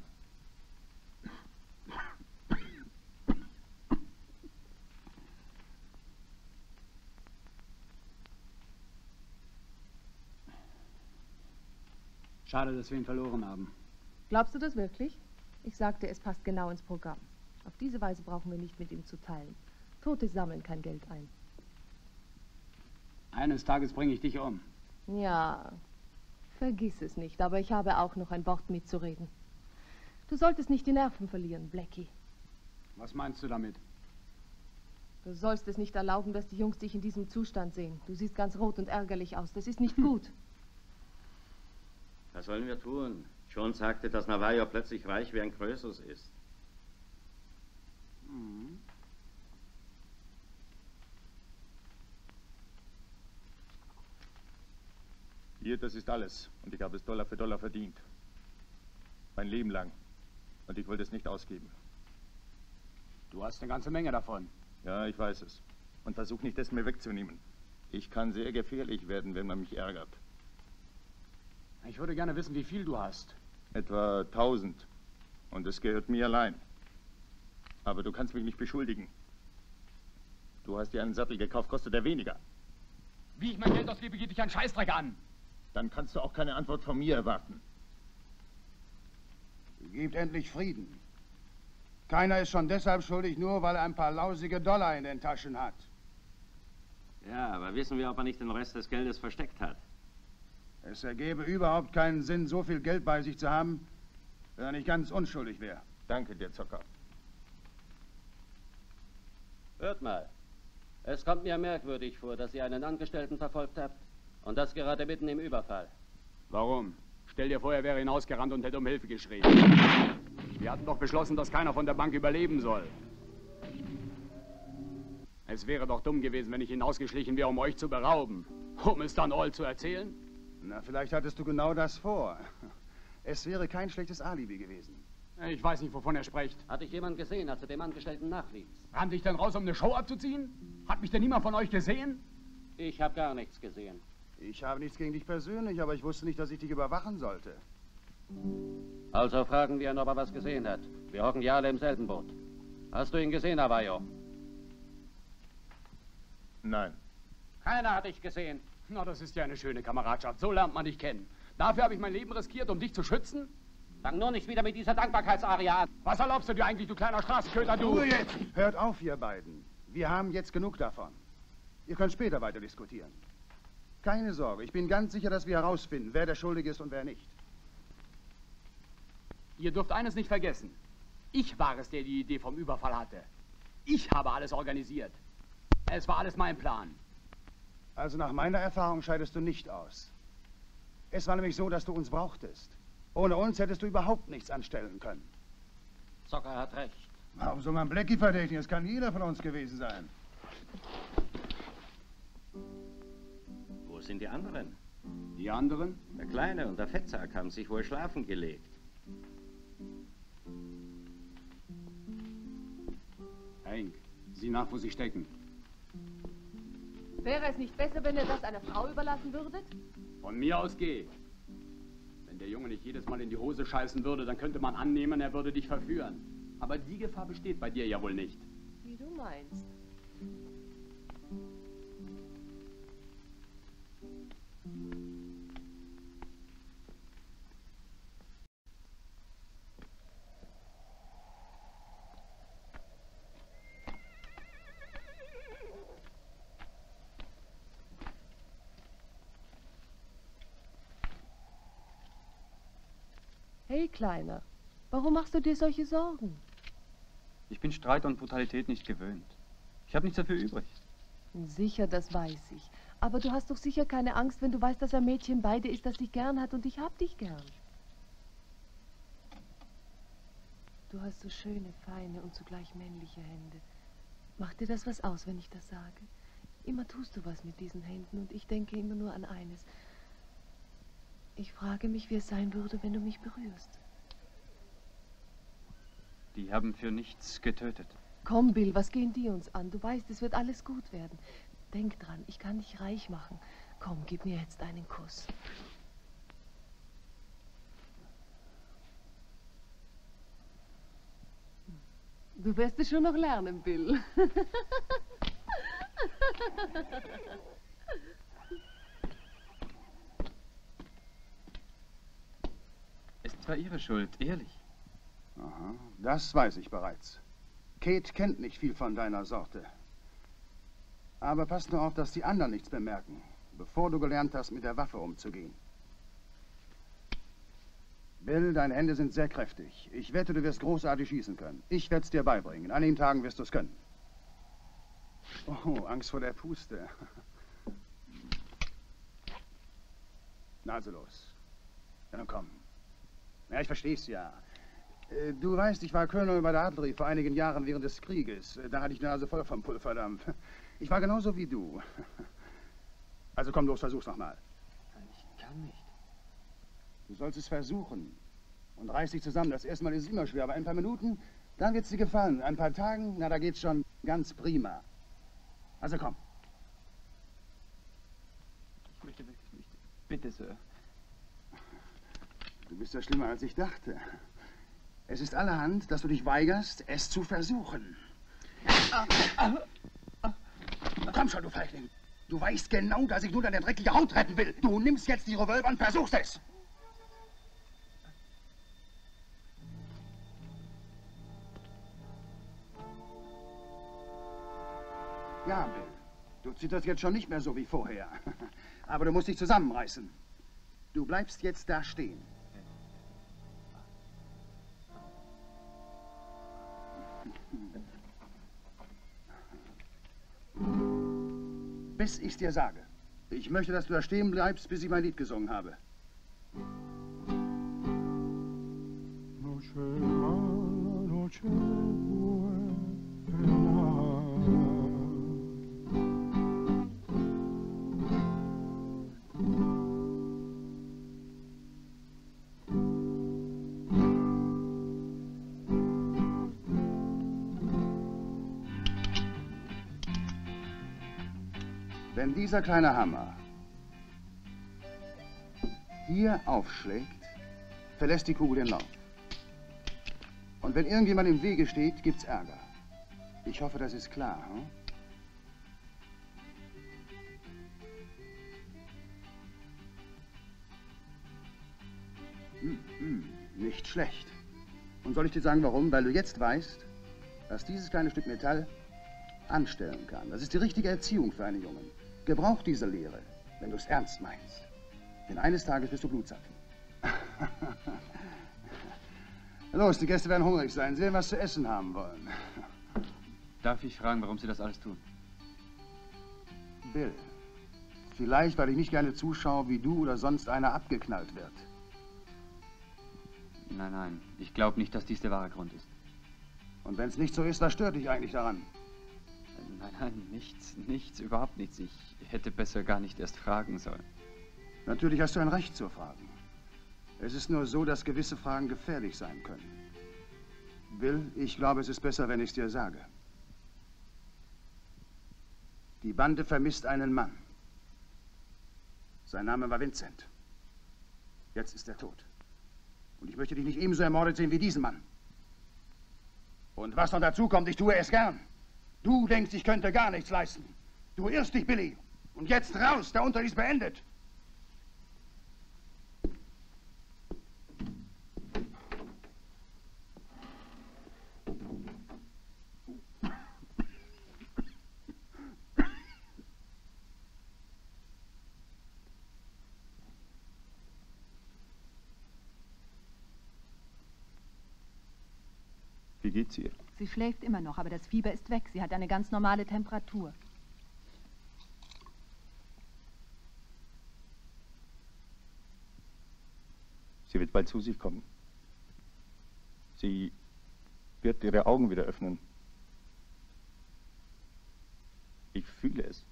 Schade, dass wir ihn verloren haben. Glaubst du das wirklich? Ich sagte, es passt genau ins Programm. Auf diese Weise brauchen wir nicht mit ihm zu teilen. Tote sammeln kein Geld ein. Eines Tages bringe ich dich um. Ja, vergiss es nicht, aber ich habe auch noch ein Wort mitzureden. Du solltest nicht die Nerven verlieren, Blackie. Was meinst du damit? Du sollst es nicht erlauben, dass die Jungs dich in diesem Zustand sehen. Du siehst ganz rot und ärgerlich aus. Das ist nicht gut. Was sollen wir tun? John sagte, dass Navajo plötzlich reich wie ein Krösus ist. Hier, das ist alles. Und ich habe es Dollar für Dollar verdient. Mein Leben lang. Und ich wollte es nicht ausgeben. Du hast eine ganze Menge davon. Ja, ich weiß es. Und versuch nicht, es mir wegzunehmen. Ich kann sehr gefährlich werden, wenn man mich ärgert. Ich würde gerne wissen, wie viel du hast. Etwa 1000. Und es gehört mir allein. Aber du kannst mich nicht beschuldigen. Du hast dir einen Sattel gekauft, kostet er weniger. Wie ich mein Geld ausgebe, geht dich ein Scheißdreck an. Dann kannst du auch keine Antwort von mir erwarten. Gebt endlich Frieden. Keiner ist schon deshalb schuldig, nur weil er ein paar lausige Dollar in den Taschen hat. Ja, aber wissen wir, ob er nicht den Rest des Geldes versteckt hat? Es ergäbe überhaupt keinen Sinn, so viel Geld bei sich zu haben, wenn er nicht ganz unschuldig wäre. Danke dir, Zocker. Hört mal. Es kommt mir merkwürdig vor, dass ihr einen Angestellten verfolgt habt. Und das gerade mitten im Überfall. Warum? Stell dir vor, er wäre hinausgerannt und hätte um Hilfe geschrien. Wir hatten doch beschlossen, dass keiner von der Bank überleben soll. Es wäre doch dumm gewesen, wenn ich hinausgeschlichen wäre, um euch zu berauben. Um es dann all zu erzählen? Na, vielleicht hattest du genau das vor. Es wäre kein schlechtes Alibi gewesen. Ich weiß nicht, wovon er spricht. Hat dich jemand gesehen, als du dem Angestellten nachliefst? Rannte ich denn raus, um eine Show abzuziehen? Hat mich denn niemand von euch gesehen? Ich habe gar nichts gesehen. Ich habe nichts gegen dich persönlich, aber ich wusste nicht, dass ich dich überwachen sollte. Also fragen wir ihn, ob er was gesehen hat. Wir hocken ja alle im selben Boot. Hast du ihn gesehen, Avayo? Nein. Keiner hat dich gesehen. Na, das ist ja eine schöne Kameradschaft. So lernt man dich kennen. Dafür habe ich mein Leben riskiert, um dich zu schützen? Fang nur nicht wieder mit dieser Dankbarkeitsaria an. Was erlaubst du dir eigentlich, du kleiner Straßenköter, du? Ruhe jetzt! Hört auf, ihr beiden. Wir haben jetzt genug davon. Ihr könnt später weiter diskutieren. Keine Sorge, ich bin ganz sicher, dass wir herausfinden, wer der Schuldige ist und wer nicht. Ihr dürft eines nicht vergessen. Ich war es, der die Idee vom Überfall hatte. Ich habe alles organisiert. Es war alles mein Plan. Also nach meiner Erfahrung scheidest du nicht aus. Es war nämlich so, dass du uns brauchtest. Ohne uns hättest du überhaupt nichts anstellen können. Zocker hat recht. Warum soll man Blackie verdächtigen? Es kann jeder von uns gewesen sein. Wo sind die anderen? Die anderen? Der Kleine und der Fettsack haben sich wohl schlafen gelegt. Hank, sieh nach, wo sie stecken. Wäre es nicht besser, wenn ihr das einer Frau überlassen würdet? Von mir aus geh. Wenn der Junge nicht jedes Mal in die Hose scheißen würde, dann könnte man annehmen, er würde dich verführen. Aber die Gefahr besteht bei dir ja wohl nicht. Wie du meinst. Hey, Kleiner, warum machst du dir solche Sorgen? Ich bin Streit und Brutalität nicht gewöhnt. Ich habe nichts dafür übrig. Sicher, das weiß ich. Aber du hast doch sicher keine Angst, wenn du weißt, dass ein Mädchen bei dir ist, das dich gern hat und ich hab dich gern. Du hast so schöne, feine und zugleich männliche Hände. Macht dir das was aus, wenn ich das sage? Immer tust du was mit diesen Händen und ich denke immer nur an eines. Ich frage mich, wie es sein würde, wenn du mich berührst. Die haben für nichts getötet. Komm, Bill, was gehen die uns an? Du weißt, es wird alles gut werden. Denk dran, ich kann dich reich machen. Komm, gib mir jetzt einen Kuss. Du wirst es schon noch lernen, Bill. Es war ihre Schuld, ehrlich. Aha, das weiß ich bereits. Kate kennt nicht viel von deiner Sorte. Aber pass nur auf, dass die anderen nichts bemerken, bevor du gelernt hast, mit der Waffe umzugehen. Bill, deine Hände sind sehr kräftig. Ich wette, du wirst großartig schießen können. Ich werde es dir beibringen. In einigen Tagen wirst du es können. Oh, Angst vor der Puste. Na also los. Ja, nun komm. Ja, ich versteh's ja. Du weißt, ich war Colonel bei der Artillerie vor einigen Jahren während des Krieges. Da hatte ich die Nase voll vom Pulverdampf. Ich war genauso wie du. Also komm los, versuch's nochmal. Ich kann nicht. Du sollst es versuchen. Und reiß dich zusammen. Das erste Mal ist es immer schwer, aber ein paar Minuten, dann wird's dir gefallen. In ein paar Tagen, na, da geht's schon ganz prima. Also komm. Ich möchte wirklich nicht. Bitte, Sir. Du bist ja schlimmer, als ich dachte. Es ist allerhand, dass du dich weigerst, es zu versuchen. Komm schon, du Feigling. Du weißt genau, dass ich nur deine dreckige Haut retten will. Du nimmst jetzt die Revolver und versuchst es. Ja, Bill. Du zitterst jetzt schon nicht mehr so wie vorher. Aber du musst dich zusammenreißen. Du bleibst jetzt da stehen. Bis ich's dir sage. Ich möchte, dass du da stehen bleibst, bis ich mein Lied gesungen habe. Wenn dieser kleine Hammer hier aufschlägt, verlässt die Kugel den Lauf. Und wenn irgendjemand im Wege steht, gibt's Ärger. Ich hoffe, das ist klar, Nicht schlecht. Und soll ich dir sagen, warum? Weil du jetzt weißt, dass dieses kleine Stück Metall anstellen kann. Das ist die richtige Erziehung für einen Jungen. Gebrauch diese Lehre, wenn du es ernst meinst. Denn eines Tages wirst du Blutzapfen. Los, die Gäste werden hungrig sein. Sie werden was zu essen haben wollen. Darf ich fragen, warum Sie das alles tun? Bill, vielleicht, weil ich nicht gerne zuschaue, wie du oder sonst einer abgeknallt wird. Nein, nein. Ich glaube nicht, dass dies der wahre Grund ist. Und wenn es nicht so ist, was stört dich eigentlich daran? Nein, nein, nichts, überhaupt nichts. Ich hätte besser gar nicht erst fragen sollen. Natürlich hast du ein Recht zu fragen. Es ist nur so, dass gewisse Fragen gefährlich sein können. Bill, ich glaube, es ist besser, wenn ich es dir sage. Die Bande vermisst einen Mann. Sein Name war Vincent. Jetzt ist er tot. Und ich möchte dich nicht ebenso ermordet sehen wie diesen Mann. Und was noch dazu kommt, ich tue es gern. Du denkst, ich könnte gar nichts leisten. Du irrst dich, Billy. Und jetzt raus, der Unterricht ist beendet. Wie geht's ihr? Sie schläft immer noch, aber das Fieber ist weg. Sie hat eine ganz normale Temperatur. Sie wird bald zu sich kommen. Sie wird ihre Augen wieder öffnen. Ich fühle es.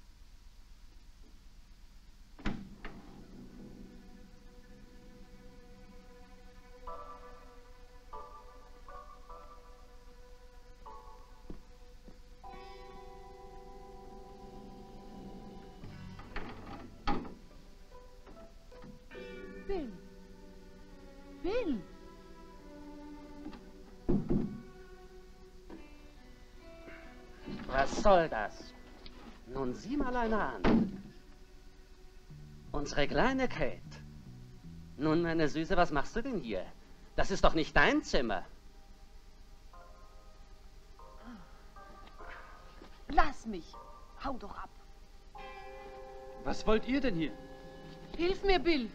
Bill! Bill! Was soll das? Nun sieh mal eine an. Unsere kleine Kate. Nun, meine Süße, was machst du denn hier? Das ist doch nicht dein Zimmer. Lass mich! Hau doch ab! Was wollt ihr denn hier? Hilf mir, Bill!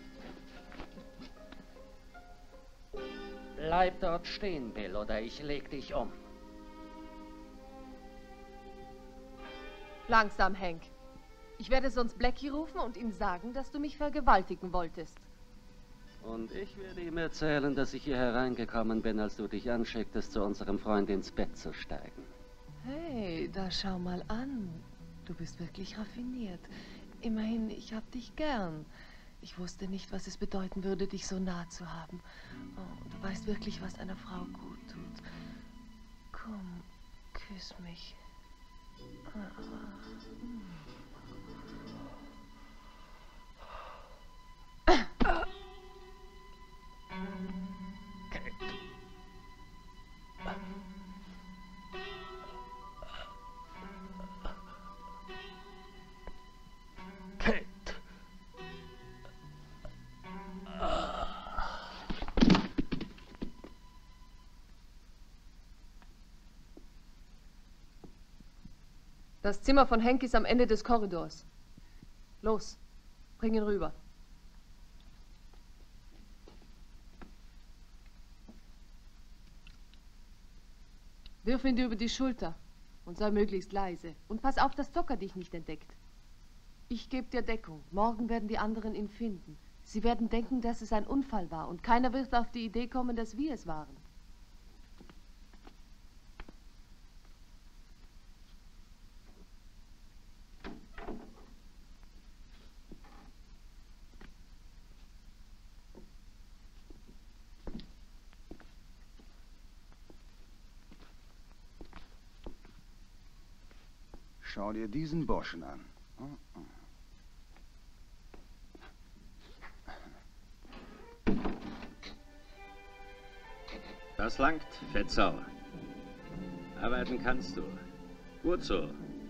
Bleib dort stehen, Bill, oder ich leg dich um. Langsam, Hank. Ich werde sonst Blackie rufen und ihm sagen, dass du mich vergewaltigen wolltest. Und ich werde ihm erzählen, dass ich hier hereingekommen bin, als du dich anschicktest, zu unserem Freund ins Bett zu steigen. Hey, da schau mal an. Du bist wirklich raffiniert. Immerhin, ich hab dich gern. Ich wusste nicht, was es bedeuten würde, dich so nah zu haben. Oh, du weißt wirklich, was einer Frau gut tut. Komm, küss mich. Das Zimmer von Henk ist am Ende des Korridors. Los, bring ihn rüber. Wirf ihn dir über die Schulter und sei möglichst leise. Und pass auf, dass Zocker dich nicht entdeckt. Ich gebe dir Deckung. Morgen werden die anderen ihn finden. Sie werden denken, dass es ein Unfall war und keiner wird auf die Idee kommen, dass wir es waren. Schau dir diesen Burschen an. Das langt, Fettsau. Arbeiten kannst du. Gut so.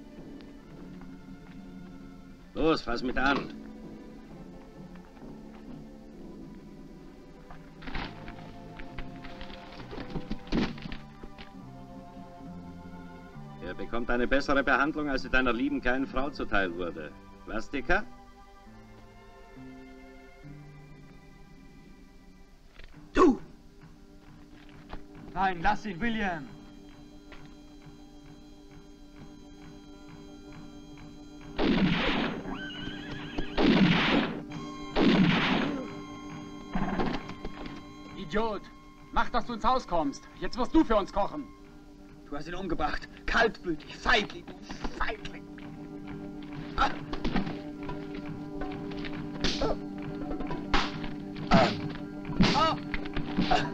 Los, fass mit an. Er bekommt eine bessere Behandlung, als sie deiner lieben kleinen Frau zuteil wurde. Was, Dicker? Du! Nein, lass ihn, William! Idiot! Mach, dass du ins Haus kommst. Jetzt wirst du für uns kochen. Du hast ihn umgebracht. Kaltblütig, Feigling, Feigling. Ah. Ah. Ah.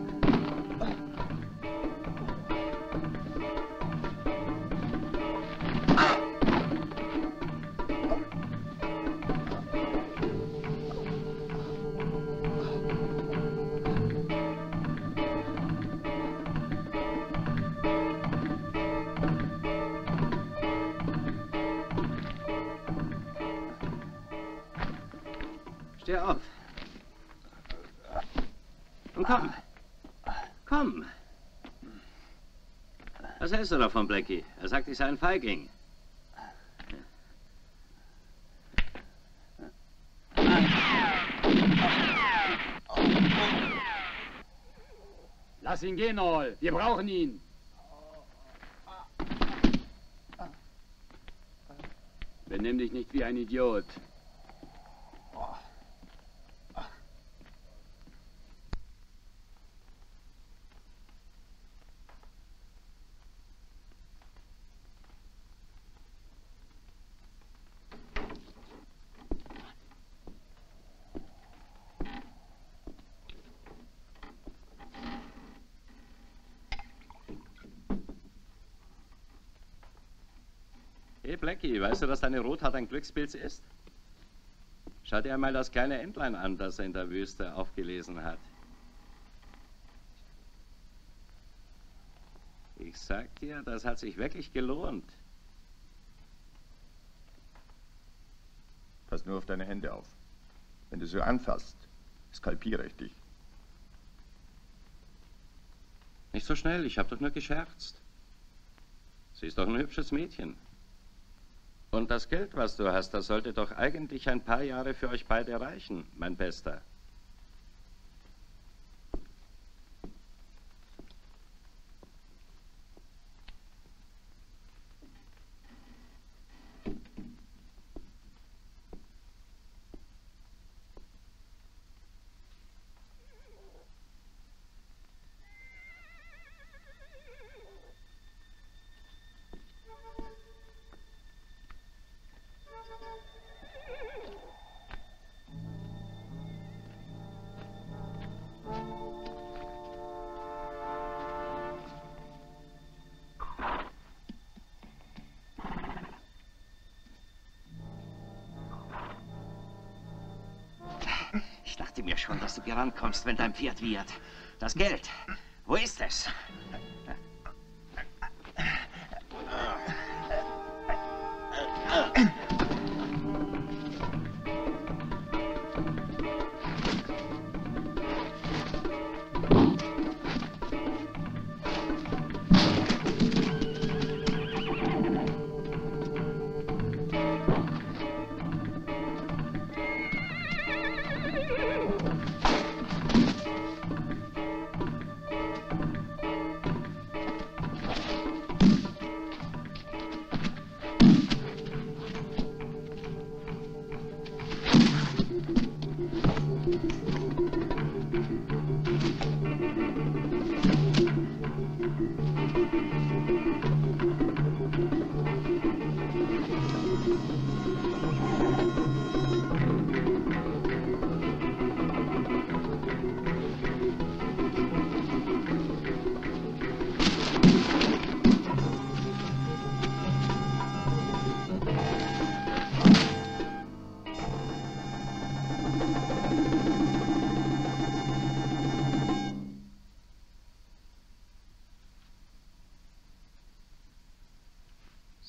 Steh auf. Und komm. Komm. Was hältst du davon, Blackie? Er sagt, ich sei ein Feigling. Lass ihn gehen, Noel. Wir brauchen ihn. Benimm dich nicht wie ein Idiot. Hey Blackie, weißt du, dass deine Rothaut ein Glückspilz ist? Schau dir einmal das kleine Entlein an, das er in der Wüste aufgelesen hat. Ich sag dir, das hat sich wirklich gelohnt. Pass nur auf deine Hände auf. Wenn du so anfasst, skalpiere ich dich. Nicht so schnell, ich habe doch nur gescherzt. Sie ist doch ein hübsches Mädchen. Und das Geld, was du hast, das sollte doch eigentlich ein paar Jahre für euch beide reichen, mein Bester. Ich dachte mir schon, dass du hier rankommst, wenn dein Pferd wiehert. Das Geld, wo ist es?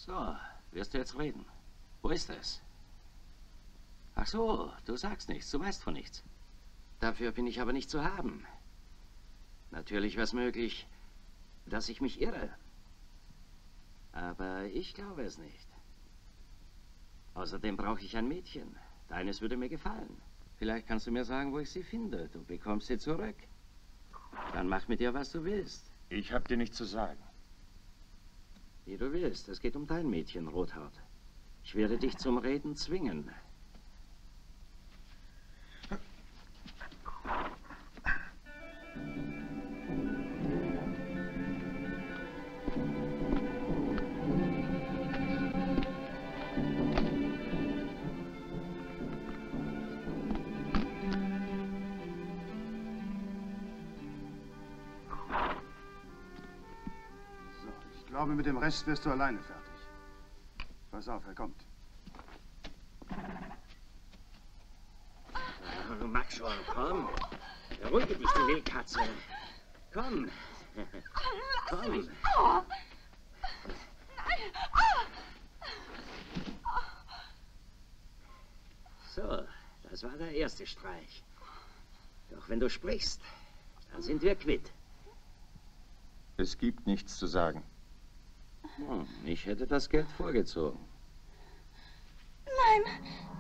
So, wirst du jetzt reden? Wo ist es? Ach so, du sagst nichts, du weißt von nichts. Dafür bin ich aber nicht zu haben. Natürlich wäre es möglich, dass ich mich irre. Aber ich glaube es nicht. Außerdem brauche ich ein Mädchen. Deines würde mir gefallen. Vielleicht kannst du mir sagen, wo ich sie finde. Du bekommst sie zurück. Dann mach mit ihr, was du willst. Ich hab dir nichts zu sagen. Wie du willst. Es geht um dein Mädchen, Rothaut. Ich werde dich zum Reden zwingen. Ich glaube, mit dem Rest wirst du alleine fertig. Pass auf, er kommt. Mach schon, komm. Beruhige dich, du Wildkatze. Komm. Komm. Oh. So, das war der erste Streich. Doch wenn du sprichst, dann sind wir quitt. Es gibt nichts zu sagen. Ich hätte das Geld vorgezogen. Nein.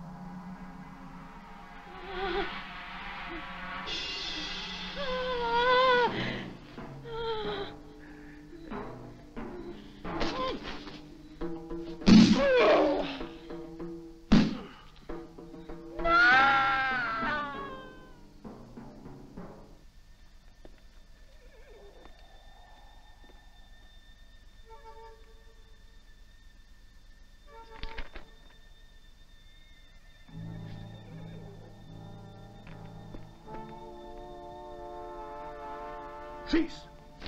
Schieß!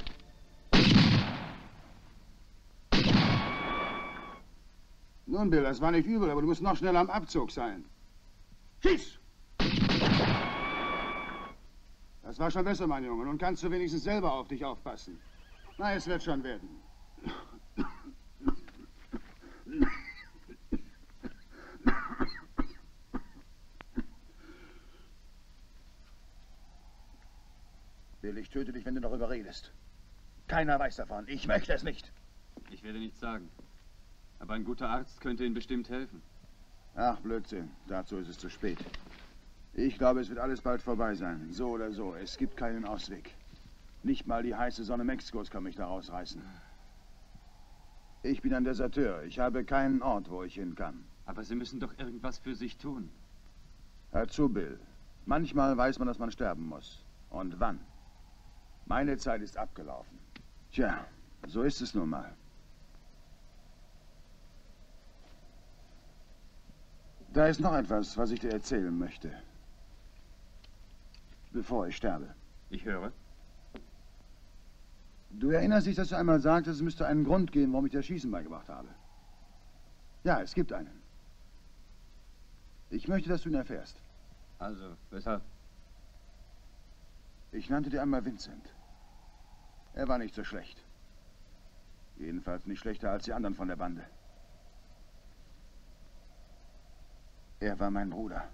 Nun, Bill, das war nicht übel, aber du musst noch schneller am Abzug sein. Schieß! Das war schon besser, mein Junge. Nun kannst du wenigstens selber auf dich aufpassen. Na, es wird schon werden. Bill, ich töte dich, wenn du darüber redest. Keiner weiß davon. Ich möchte es nicht. Ich werde nichts sagen. Aber ein guter Arzt könnte Ihnen bestimmt helfen. Ach, Blödsinn. Dazu ist es zu spät. Ich glaube, es wird alles bald vorbei sein. So oder so. Es gibt keinen Ausweg. Nicht mal die heiße Sonne Mexikos kann mich da rausreißen. Ich bin ein Deserteur. Ich habe keinen Ort, wo ich hin kann. Aber Sie müssen doch irgendwas für sich tun. Hör zu, Bill. Manchmal weiß man, dass man sterben muss. Und wann? Meine Zeit ist abgelaufen. Tja, so ist es nun mal. Da ist noch etwas, was ich dir erzählen möchte. Bevor ich sterbe. Ich höre. Du erinnerst dich, dass du einmal sagtest, es müsste einen Grund geben, warum ich dir Schießen beigebracht habe. Ja, es gibt einen. Ich möchte, dass du ihn erfährst. Also, weshalb? Ich nannte dir einmal Vincent. Er war nicht so schlecht. Jedenfalls nicht schlechter als die anderen von der Bande. Er war mein Bruder.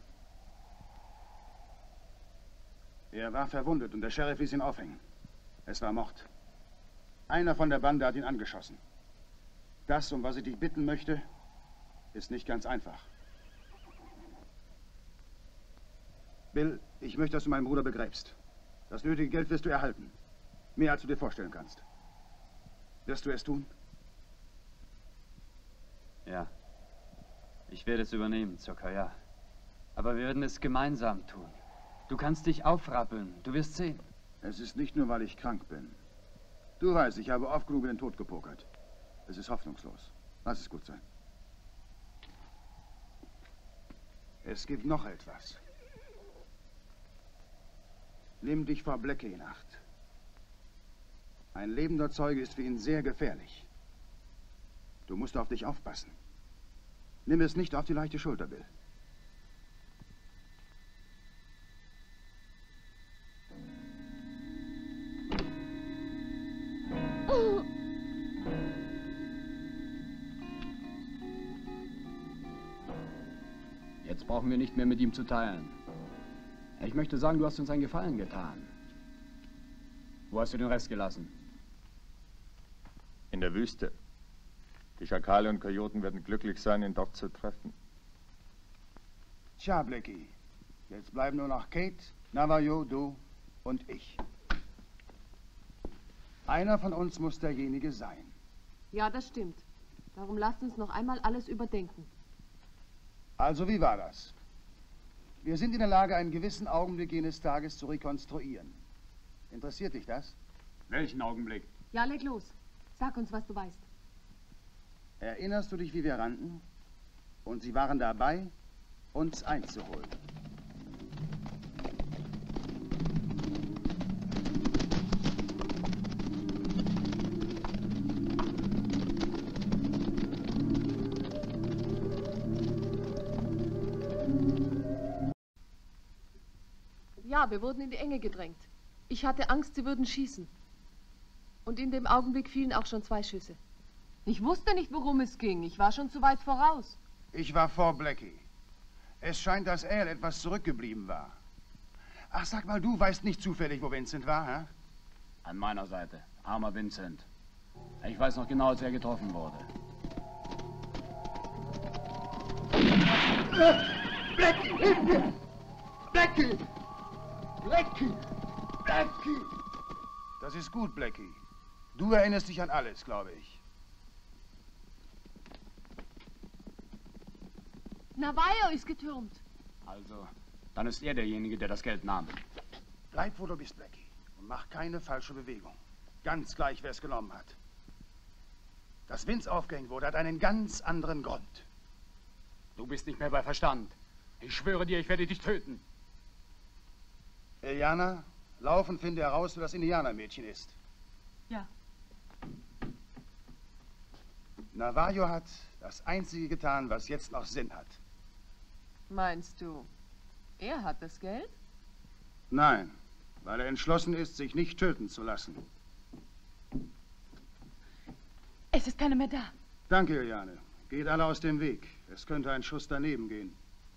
Er war verwundet und der Sheriff ließ ihn aufhängen. Es war Mord. Einer von der Bande hat ihn angeschossen. Das, um was ich dich bitten möchte, ist nicht ganz einfach. Bill, ich möchte, dass du meinen Bruder begräbst. Das nötige Geld wirst du erhalten. Mehr, als du dir vorstellen kannst. Wirst du es tun? Ja. Ich werde es übernehmen, Zucker, ja. Aber wir werden es gemeinsam tun. Du kannst dich aufrappeln. Du wirst sehen. Es ist nicht nur, weil ich krank bin. Du weißt, ich habe oft genug in den Tod gepokert. Es ist hoffnungslos. Lass es gut sein. Es gibt noch etwas. Nimm dich vor Blackie in Acht. Ein lebender Zeuge ist für ihn sehr gefährlich. Du musst auf dich aufpassen. Nimm es nicht auf die leichte Schulter, Bill. Jetzt brauchen wir nicht mehr mit ihm zu teilen. Ich möchte sagen, du hast uns einen Gefallen getan. Wo hast du den Rest gelassen? In der Wüste. Die Schakale und Kojoten werden glücklich sein, ihn dort zu treffen. Tja, Blackie. Jetzt bleiben nur noch Kate, Navajo, du und ich. Einer von uns muss derjenige sein. Ja, das stimmt. Darum lasst uns noch einmal alles überdenken. Also, wie war das? Wir sind in der Lage, einen gewissen Augenblick jenes Tages zu rekonstruieren. Interessiert dich das? Welchen Augenblick? Ja, leg los. Sag uns, was du weißt. Erinnerst du dich, wie wir rannten? Und sie waren dabei, uns einzuholen. Ja, wir wurden in die Enge gedrängt. Ich hatte Angst, sie würden schießen. Und in dem Augenblick fielen auch schon 2 Schüsse. Ich wusste nicht, worum es ging. Ich war schon zu weit voraus. Ich war vor Blackie. Es scheint, dass Al etwas zurückgeblieben war. Ach, sag mal, du weißt nicht zufällig, wo Vincent war, hä? An meiner Seite. Armer Vincent. Ich weiß noch genau, als er getroffen wurde. Blackie, hilf mir! Blackie! Blackie! Blackie! Das ist gut, Blackie. Du erinnerst dich an alles, glaube ich. Navajo ist getürmt. Also, dann ist er derjenige, der das Geld nahm. Bleib, wo du bist, Blackie. Und mach keine falsche Bewegung. Ganz gleich, wer es genommen hat. Dass Vince aufgehängt wurde, hat einen ganz anderen Grund. Du bist nicht mehr bei Verstand. Ich schwöre dir, ich werde dich töten. Iliana, lauf und finde heraus, wer das Indianermädchen ist. Ja. Navajo hat das Einzige getan, was jetzt noch Sinn hat. Meinst du, er hat das Geld? Nein, weil er entschlossen ist, sich nicht töten zu lassen. Es ist keiner mehr da. Danke, Iliane. Geht alle aus dem Weg. Es könnte ein Schuss daneben gehen.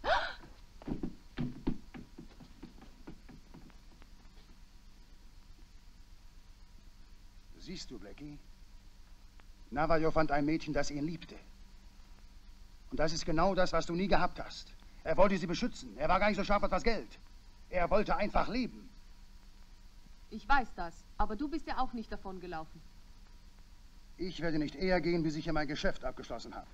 Siehst du, Blackie? Navajo fand ein Mädchen, das ihn liebte. Und das ist genau das, was du nie gehabt hast. Er wollte sie beschützen. Er war gar nicht so scharf auf das Geld. Er wollte einfach leben. Ich weiß das, aber du bist ja auch nicht davon gelaufen. Ich werde nicht eher gehen, bis ich hier mein Geschäft abgeschlossen habe.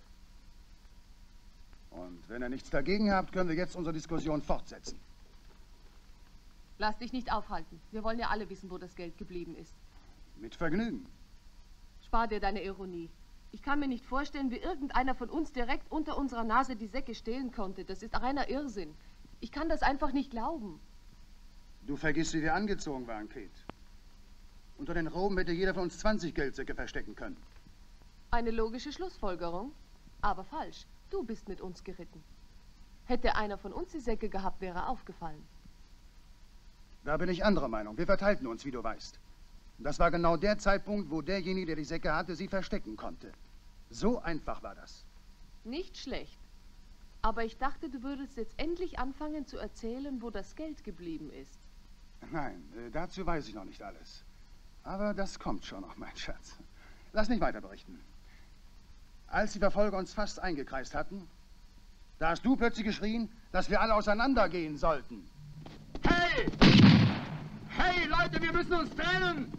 Und wenn ihr nichts dagegen habt, können wir jetzt unsere Diskussion fortsetzen. Lass dich nicht aufhalten. Wir wollen ja alle wissen, wo das Geld geblieben ist. Mit Vergnügen. Spar dir deine Ironie. Ich kann mir nicht vorstellen, wie irgendeiner von uns direkt unter unserer Nase die Säcke stehlen konnte. Das ist reiner Irrsinn. Ich kann das einfach nicht glauben. Du vergisst, wie wir angezogen waren, Kate. Unter den Roben hätte jeder von uns 20 Geldsäcke verstecken können. Eine logische Schlussfolgerung, aber falsch. Du bist mit uns geritten. Hätte einer von uns die Säcke gehabt, wäre er aufgefallen. Da bin ich anderer Meinung. Wir verteilten uns, wie du weißt. Und das war genau der Zeitpunkt, wo derjenige, der die Säcke hatte, sie verstecken konnte. So einfach war das. Nicht schlecht. Aber ich dachte, du würdest jetzt endlich anfangen zu erzählen, wo das Geld geblieben ist. Nein, dazu weiß ich noch nicht alles. Aber das kommt schon noch, mein Schatz. Lass mich weiter berichten. Als die Verfolger uns fast eingekreist hatten, da hast du plötzlich geschrien, dass wir alle auseinandergehen sollten. Hey! Hey, Leute, wir müssen uns trennen!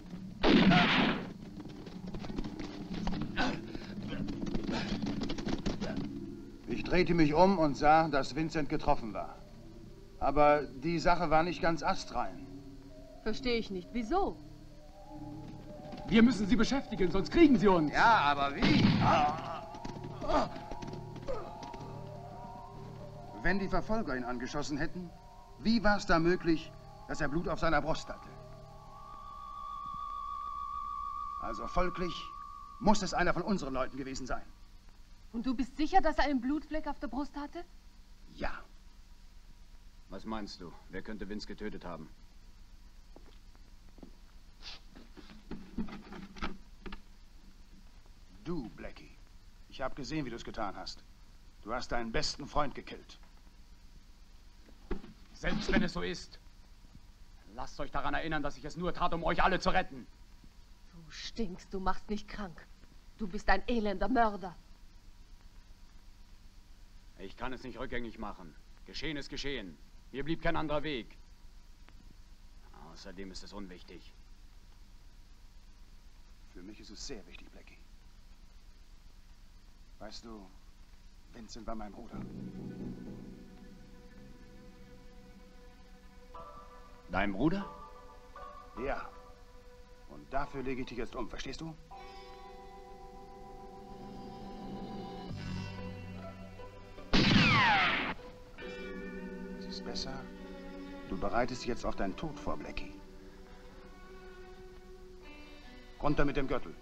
Ich drehte mich um und sah, dass Vincent getroffen war. Aber die Sache war nicht ganz astrein. Verstehe ich nicht. Wieso? Wir müssen sie beschäftigen, sonst kriegen sie uns. Ja, aber wie? Wenn die Verfolger ihn angeschossen hätten, wie war es da möglich, dass er Blut auf seiner Brust hatte? Also folglich muss es einer von unseren Leuten gewesen sein. Und du bist sicher, dass er einen Blutfleck auf der Brust hatte? Ja. Was meinst du? Wer könnte Vince getötet haben? Du, Blackie. Ich habe gesehen, wie du es getan hast. Du hast deinen besten Freund gekillt. Selbst wenn es so ist. Lasst euch daran erinnern, dass ich es nur tat, um euch alle zu retten. Du stinkst, du machst mich krank. Du bist ein elender Mörder. Ich kann es nicht rückgängig machen. Geschehen ist geschehen. Mir blieb kein anderer Weg. Außerdem ist es unwichtig. Für mich ist es sehr wichtig, Blackie. Weißt du, Vincent war mein Bruder. Dein Bruder? Ja. Und dafür lege ich dich jetzt um, verstehst du? Es ist besser, du bereitest dich jetzt auf deinen Tod vor, Blackie. Runter mit dem Gürtel.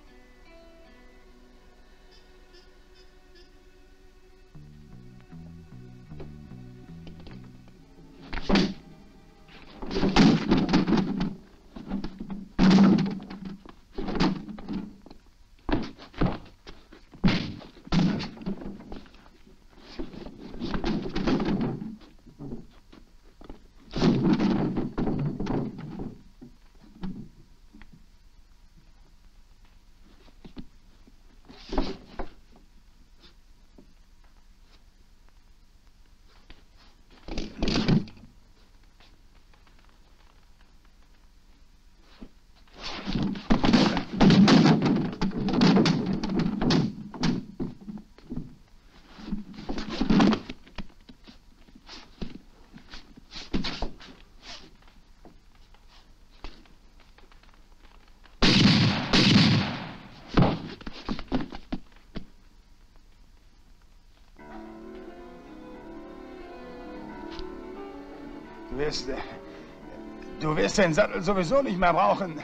Du wirst den Sattel sowieso nicht mehr brauchen.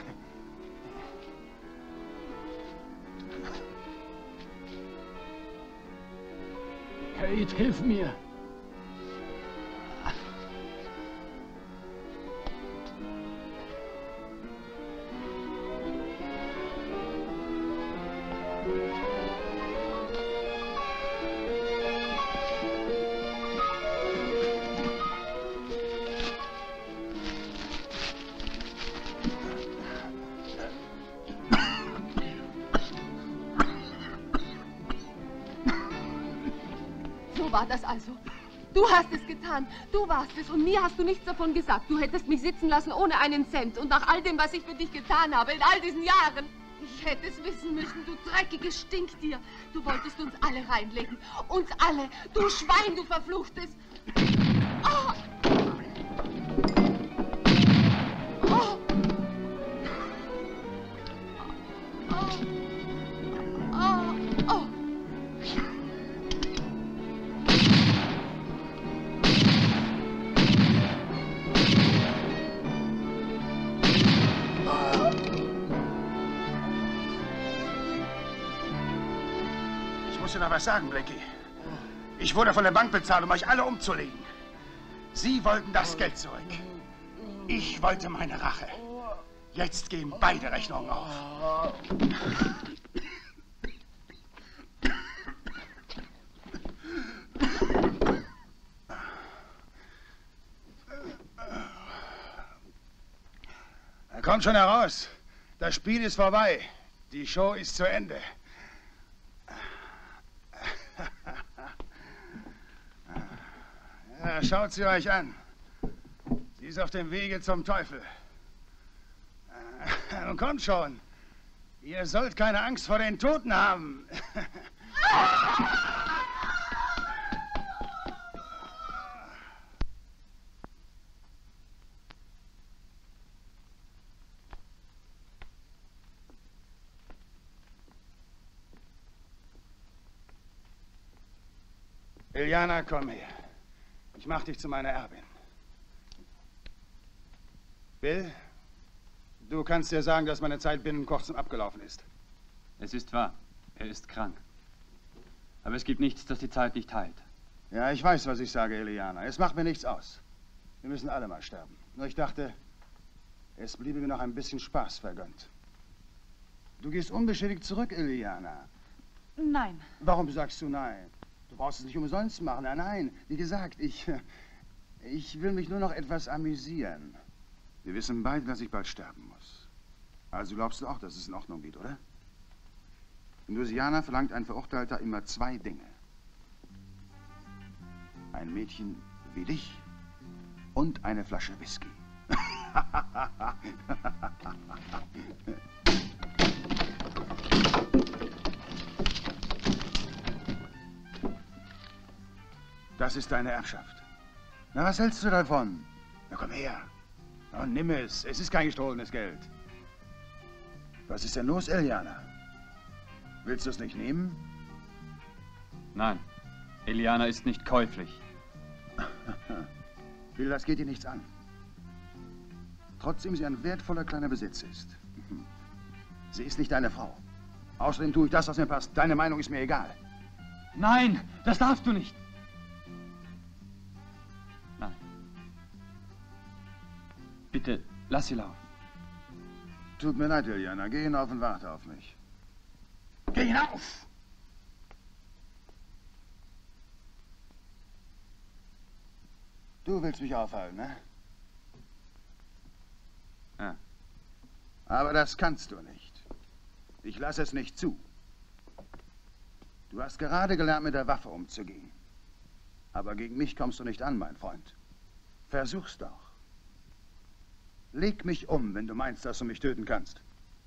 Kate, hilf mir. War das also? Du hast es getan. Du warst es und mir hast du nichts davon gesagt. Du hättest mich sitzen lassen ohne einen Cent. Und nach all dem, was ich für dich getan habe, in all diesen Jahren. Ich hätte es wissen müssen, du dreckiges Stinktier. Du wolltest uns alle reinlegen. Uns alle. Du Schwein, du Verfluchtes. Oh. Oh. Oh. Oh. Ich muss dir noch was sagen, Blackie. Ich wurde von der Bank bezahlt, um euch alle umzulegen. Sie wollten das Geld zurück. Ich wollte meine Rache. Jetzt gehen beide Rechnungen auf. Kommt schon heraus. Das Spiel ist vorbei. Die Show ist zu Ende. Ja, schaut sie euch an. Sie ist auf dem Wege zum Teufel. Nun kommt schon. Ihr sollt keine Angst vor den Toten haben. Iliana, komm her. Ich mach dich zu meiner Erbin. Bill, du kannst dir sagen, dass meine Zeit binnen kurzem abgelaufen ist. Es ist wahr. Er ist krank. Aber es gibt nichts, das die Zeit nicht heilt. Ja, ich weiß, was ich sage, Iliana. Es macht mir nichts aus. Wir müssen alle mal sterben. Nur ich dachte, es bliebe mir noch ein bisschen Spaß vergönnt. Du gehst unbeschädigt zurück, Iliana. Nein. Warum sagst du nein? Du brauchst es nicht umsonst machen. Nein, nein. Wie gesagt, Ich will mich nur noch etwas amüsieren. Wir wissen beide, dass ich bald sterben muss. Also glaubst du auch, dass es in Ordnung geht, oder? In Louisiana verlangt ein Verurteilter immer 2 Dinge. Ein Mädchen wie dich und eine Flasche Whisky. Das ist deine Erbschaft. Na, was hältst du davon? Na, komm her. Na, nimm es. Es ist kein gestohlenes Geld. Was ist denn los, Eliana? Willst du es nicht nehmen? Nein, Eliana ist nicht käuflich. Bill, das geht dir nichts an. Trotzdem sie ein wertvoller kleiner Besitz ist. Sie ist nicht deine Frau. Außerdem tue ich das, was mir passt. Deine Meinung ist mir egal. Nein, das darfst du nicht. Nein. Bitte, lass sie laufen. Tut mir leid, Eliana. Geh hinauf und warte auf mich. Geh hinauf! Du willst mich aufhalten, ne? Ja. Aber das kannst du nicht. Ich lasse es nicht zu. Du hast gerade gelernt, mit der Waffe umzugehen. Aber gegen mich kommst du nicht an, mein Freund. Versuch's doch. Leg mich um, wenn du meinst, dass du mich töten kannst.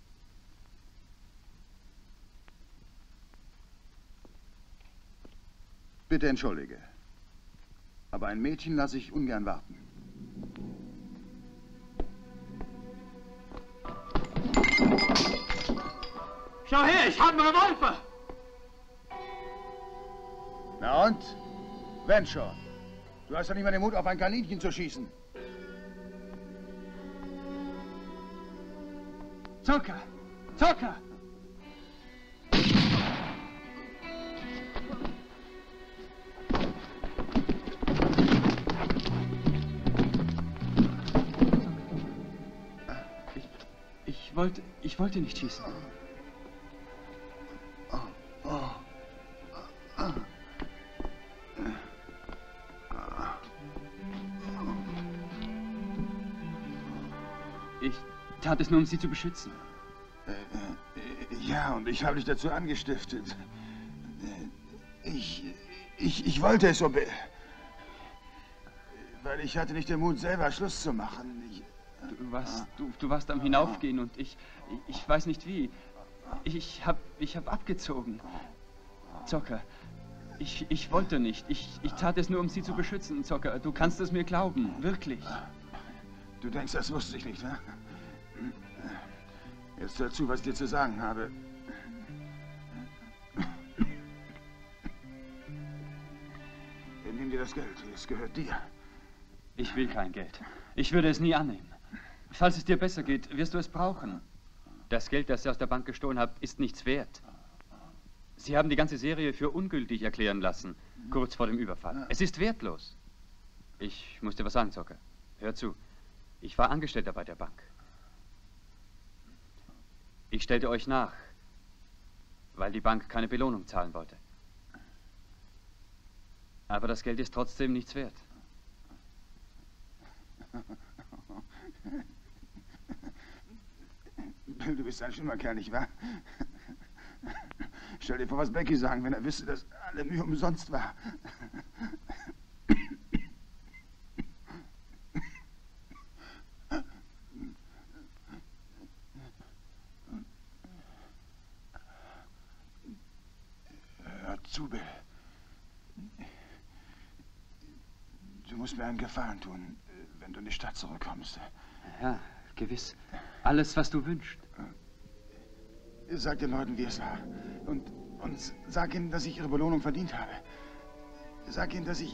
Bitte entschuldige. Aber ein Mädchen lasse ich ungern warten. Schau her, ich habe einen Revolver! Na und? Wenn schon. Du hast doch nicht mal den Mut, auf ein Kaninchen zu schießen. Zucker! Zucker! Ich wollte nicht schießen. Ich tat es nur, um Sie zu beschützen. Ja, und ich habe dich dazu angestiftet. Ich wollte es so, weil ich hatte nicht den Mut, selber Schluss zu machen. Du warst am Hinaufgehen und ich weiß nicht wie. Ich hab abgezogen. Zocker, ich wollte nicht. Ich tat es nur, um Sie zu beschützen, Zocker. Du kannst es mir glauben, wirklich. Du denkst, das wusste ich nicht, ne? Jetzt hör zu, was ich dir zu sagen habe. Nimm dir das Geld, es gehört dir. Ich will kein Geld. Ich würde es nie annehmen. Falls es dir besser geht, wirst du es brauchen. Das Geld, das ihr aus der Bank gestohlen habt, ist nichts wert. Sie haben die ganze Serie für ungültig erklären lassen, kurz vor dem Überfall. Es ist wertlos. Ich muss dir was sagen, Zocker. Hör zu. Ich war Angestellter bei der Bank. Ich stellte euch nach, weil die Bank keine Belohnung zahlen wollte. Aber das Geld ist trotzdem nichts wert. Du bist ein schlimmer Kerl, nicht wahr? Stell dir vor, was Becky sagen, wenn er wüsste, dass alle Mühe umsonst war. Hör zu, Bill. Du musst mir einen Gefallen tun, wenn du in die Stadt zurückkommst. Ja, gewiss. Alles, was du wünschst. Sag den Leuten, wie es war. Und sag ihnen, dass ich ihre Belohnung verdient habe. Sag ihnen, dass ich...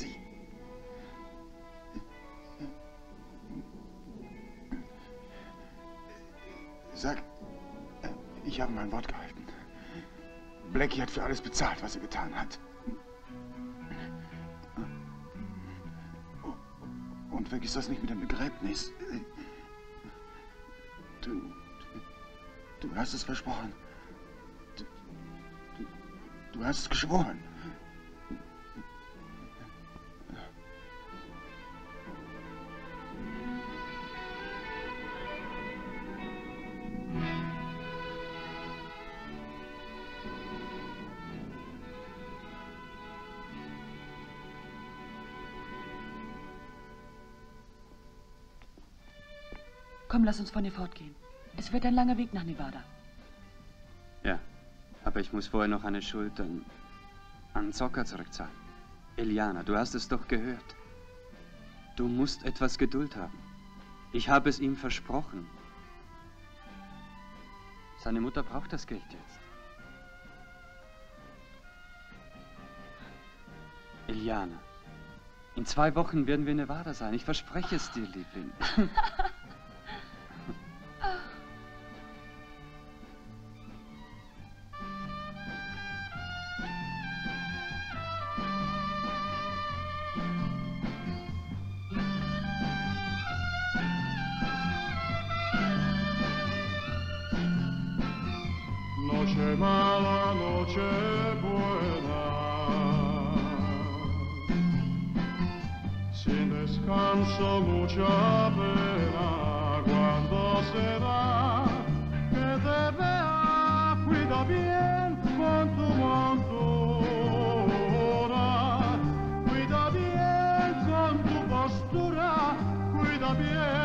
Sag, ich habe mein Wort gehalten. Blackie hat für alles bezahlt, was er getan hat. Und vergiss das nicht mit dem Begräbnis. Du hast es versprochen. Du hast es geschworen. Komm, lass uns von hier fortgehen. Es wird ein langer Weg nach Nevada. Ja, aber ich muss vorher noch eine Schuld an Zocker zurückzahlen. Eliana, du hast es doch gehört. Du musst etwas Geduld haben. Ich habe es ihm versprochen. Seine Mutter braucht das Geld jetzt. Eliana, in 2 Wochen werden wir in Nevada sein. Ich verspreche es dir, Liebling. Noche mala, noche buena, sin descanso, mucha pena, cuando se da, que te vea, cuida bien con tu montura, cuida bien con tu postura, cuida bien.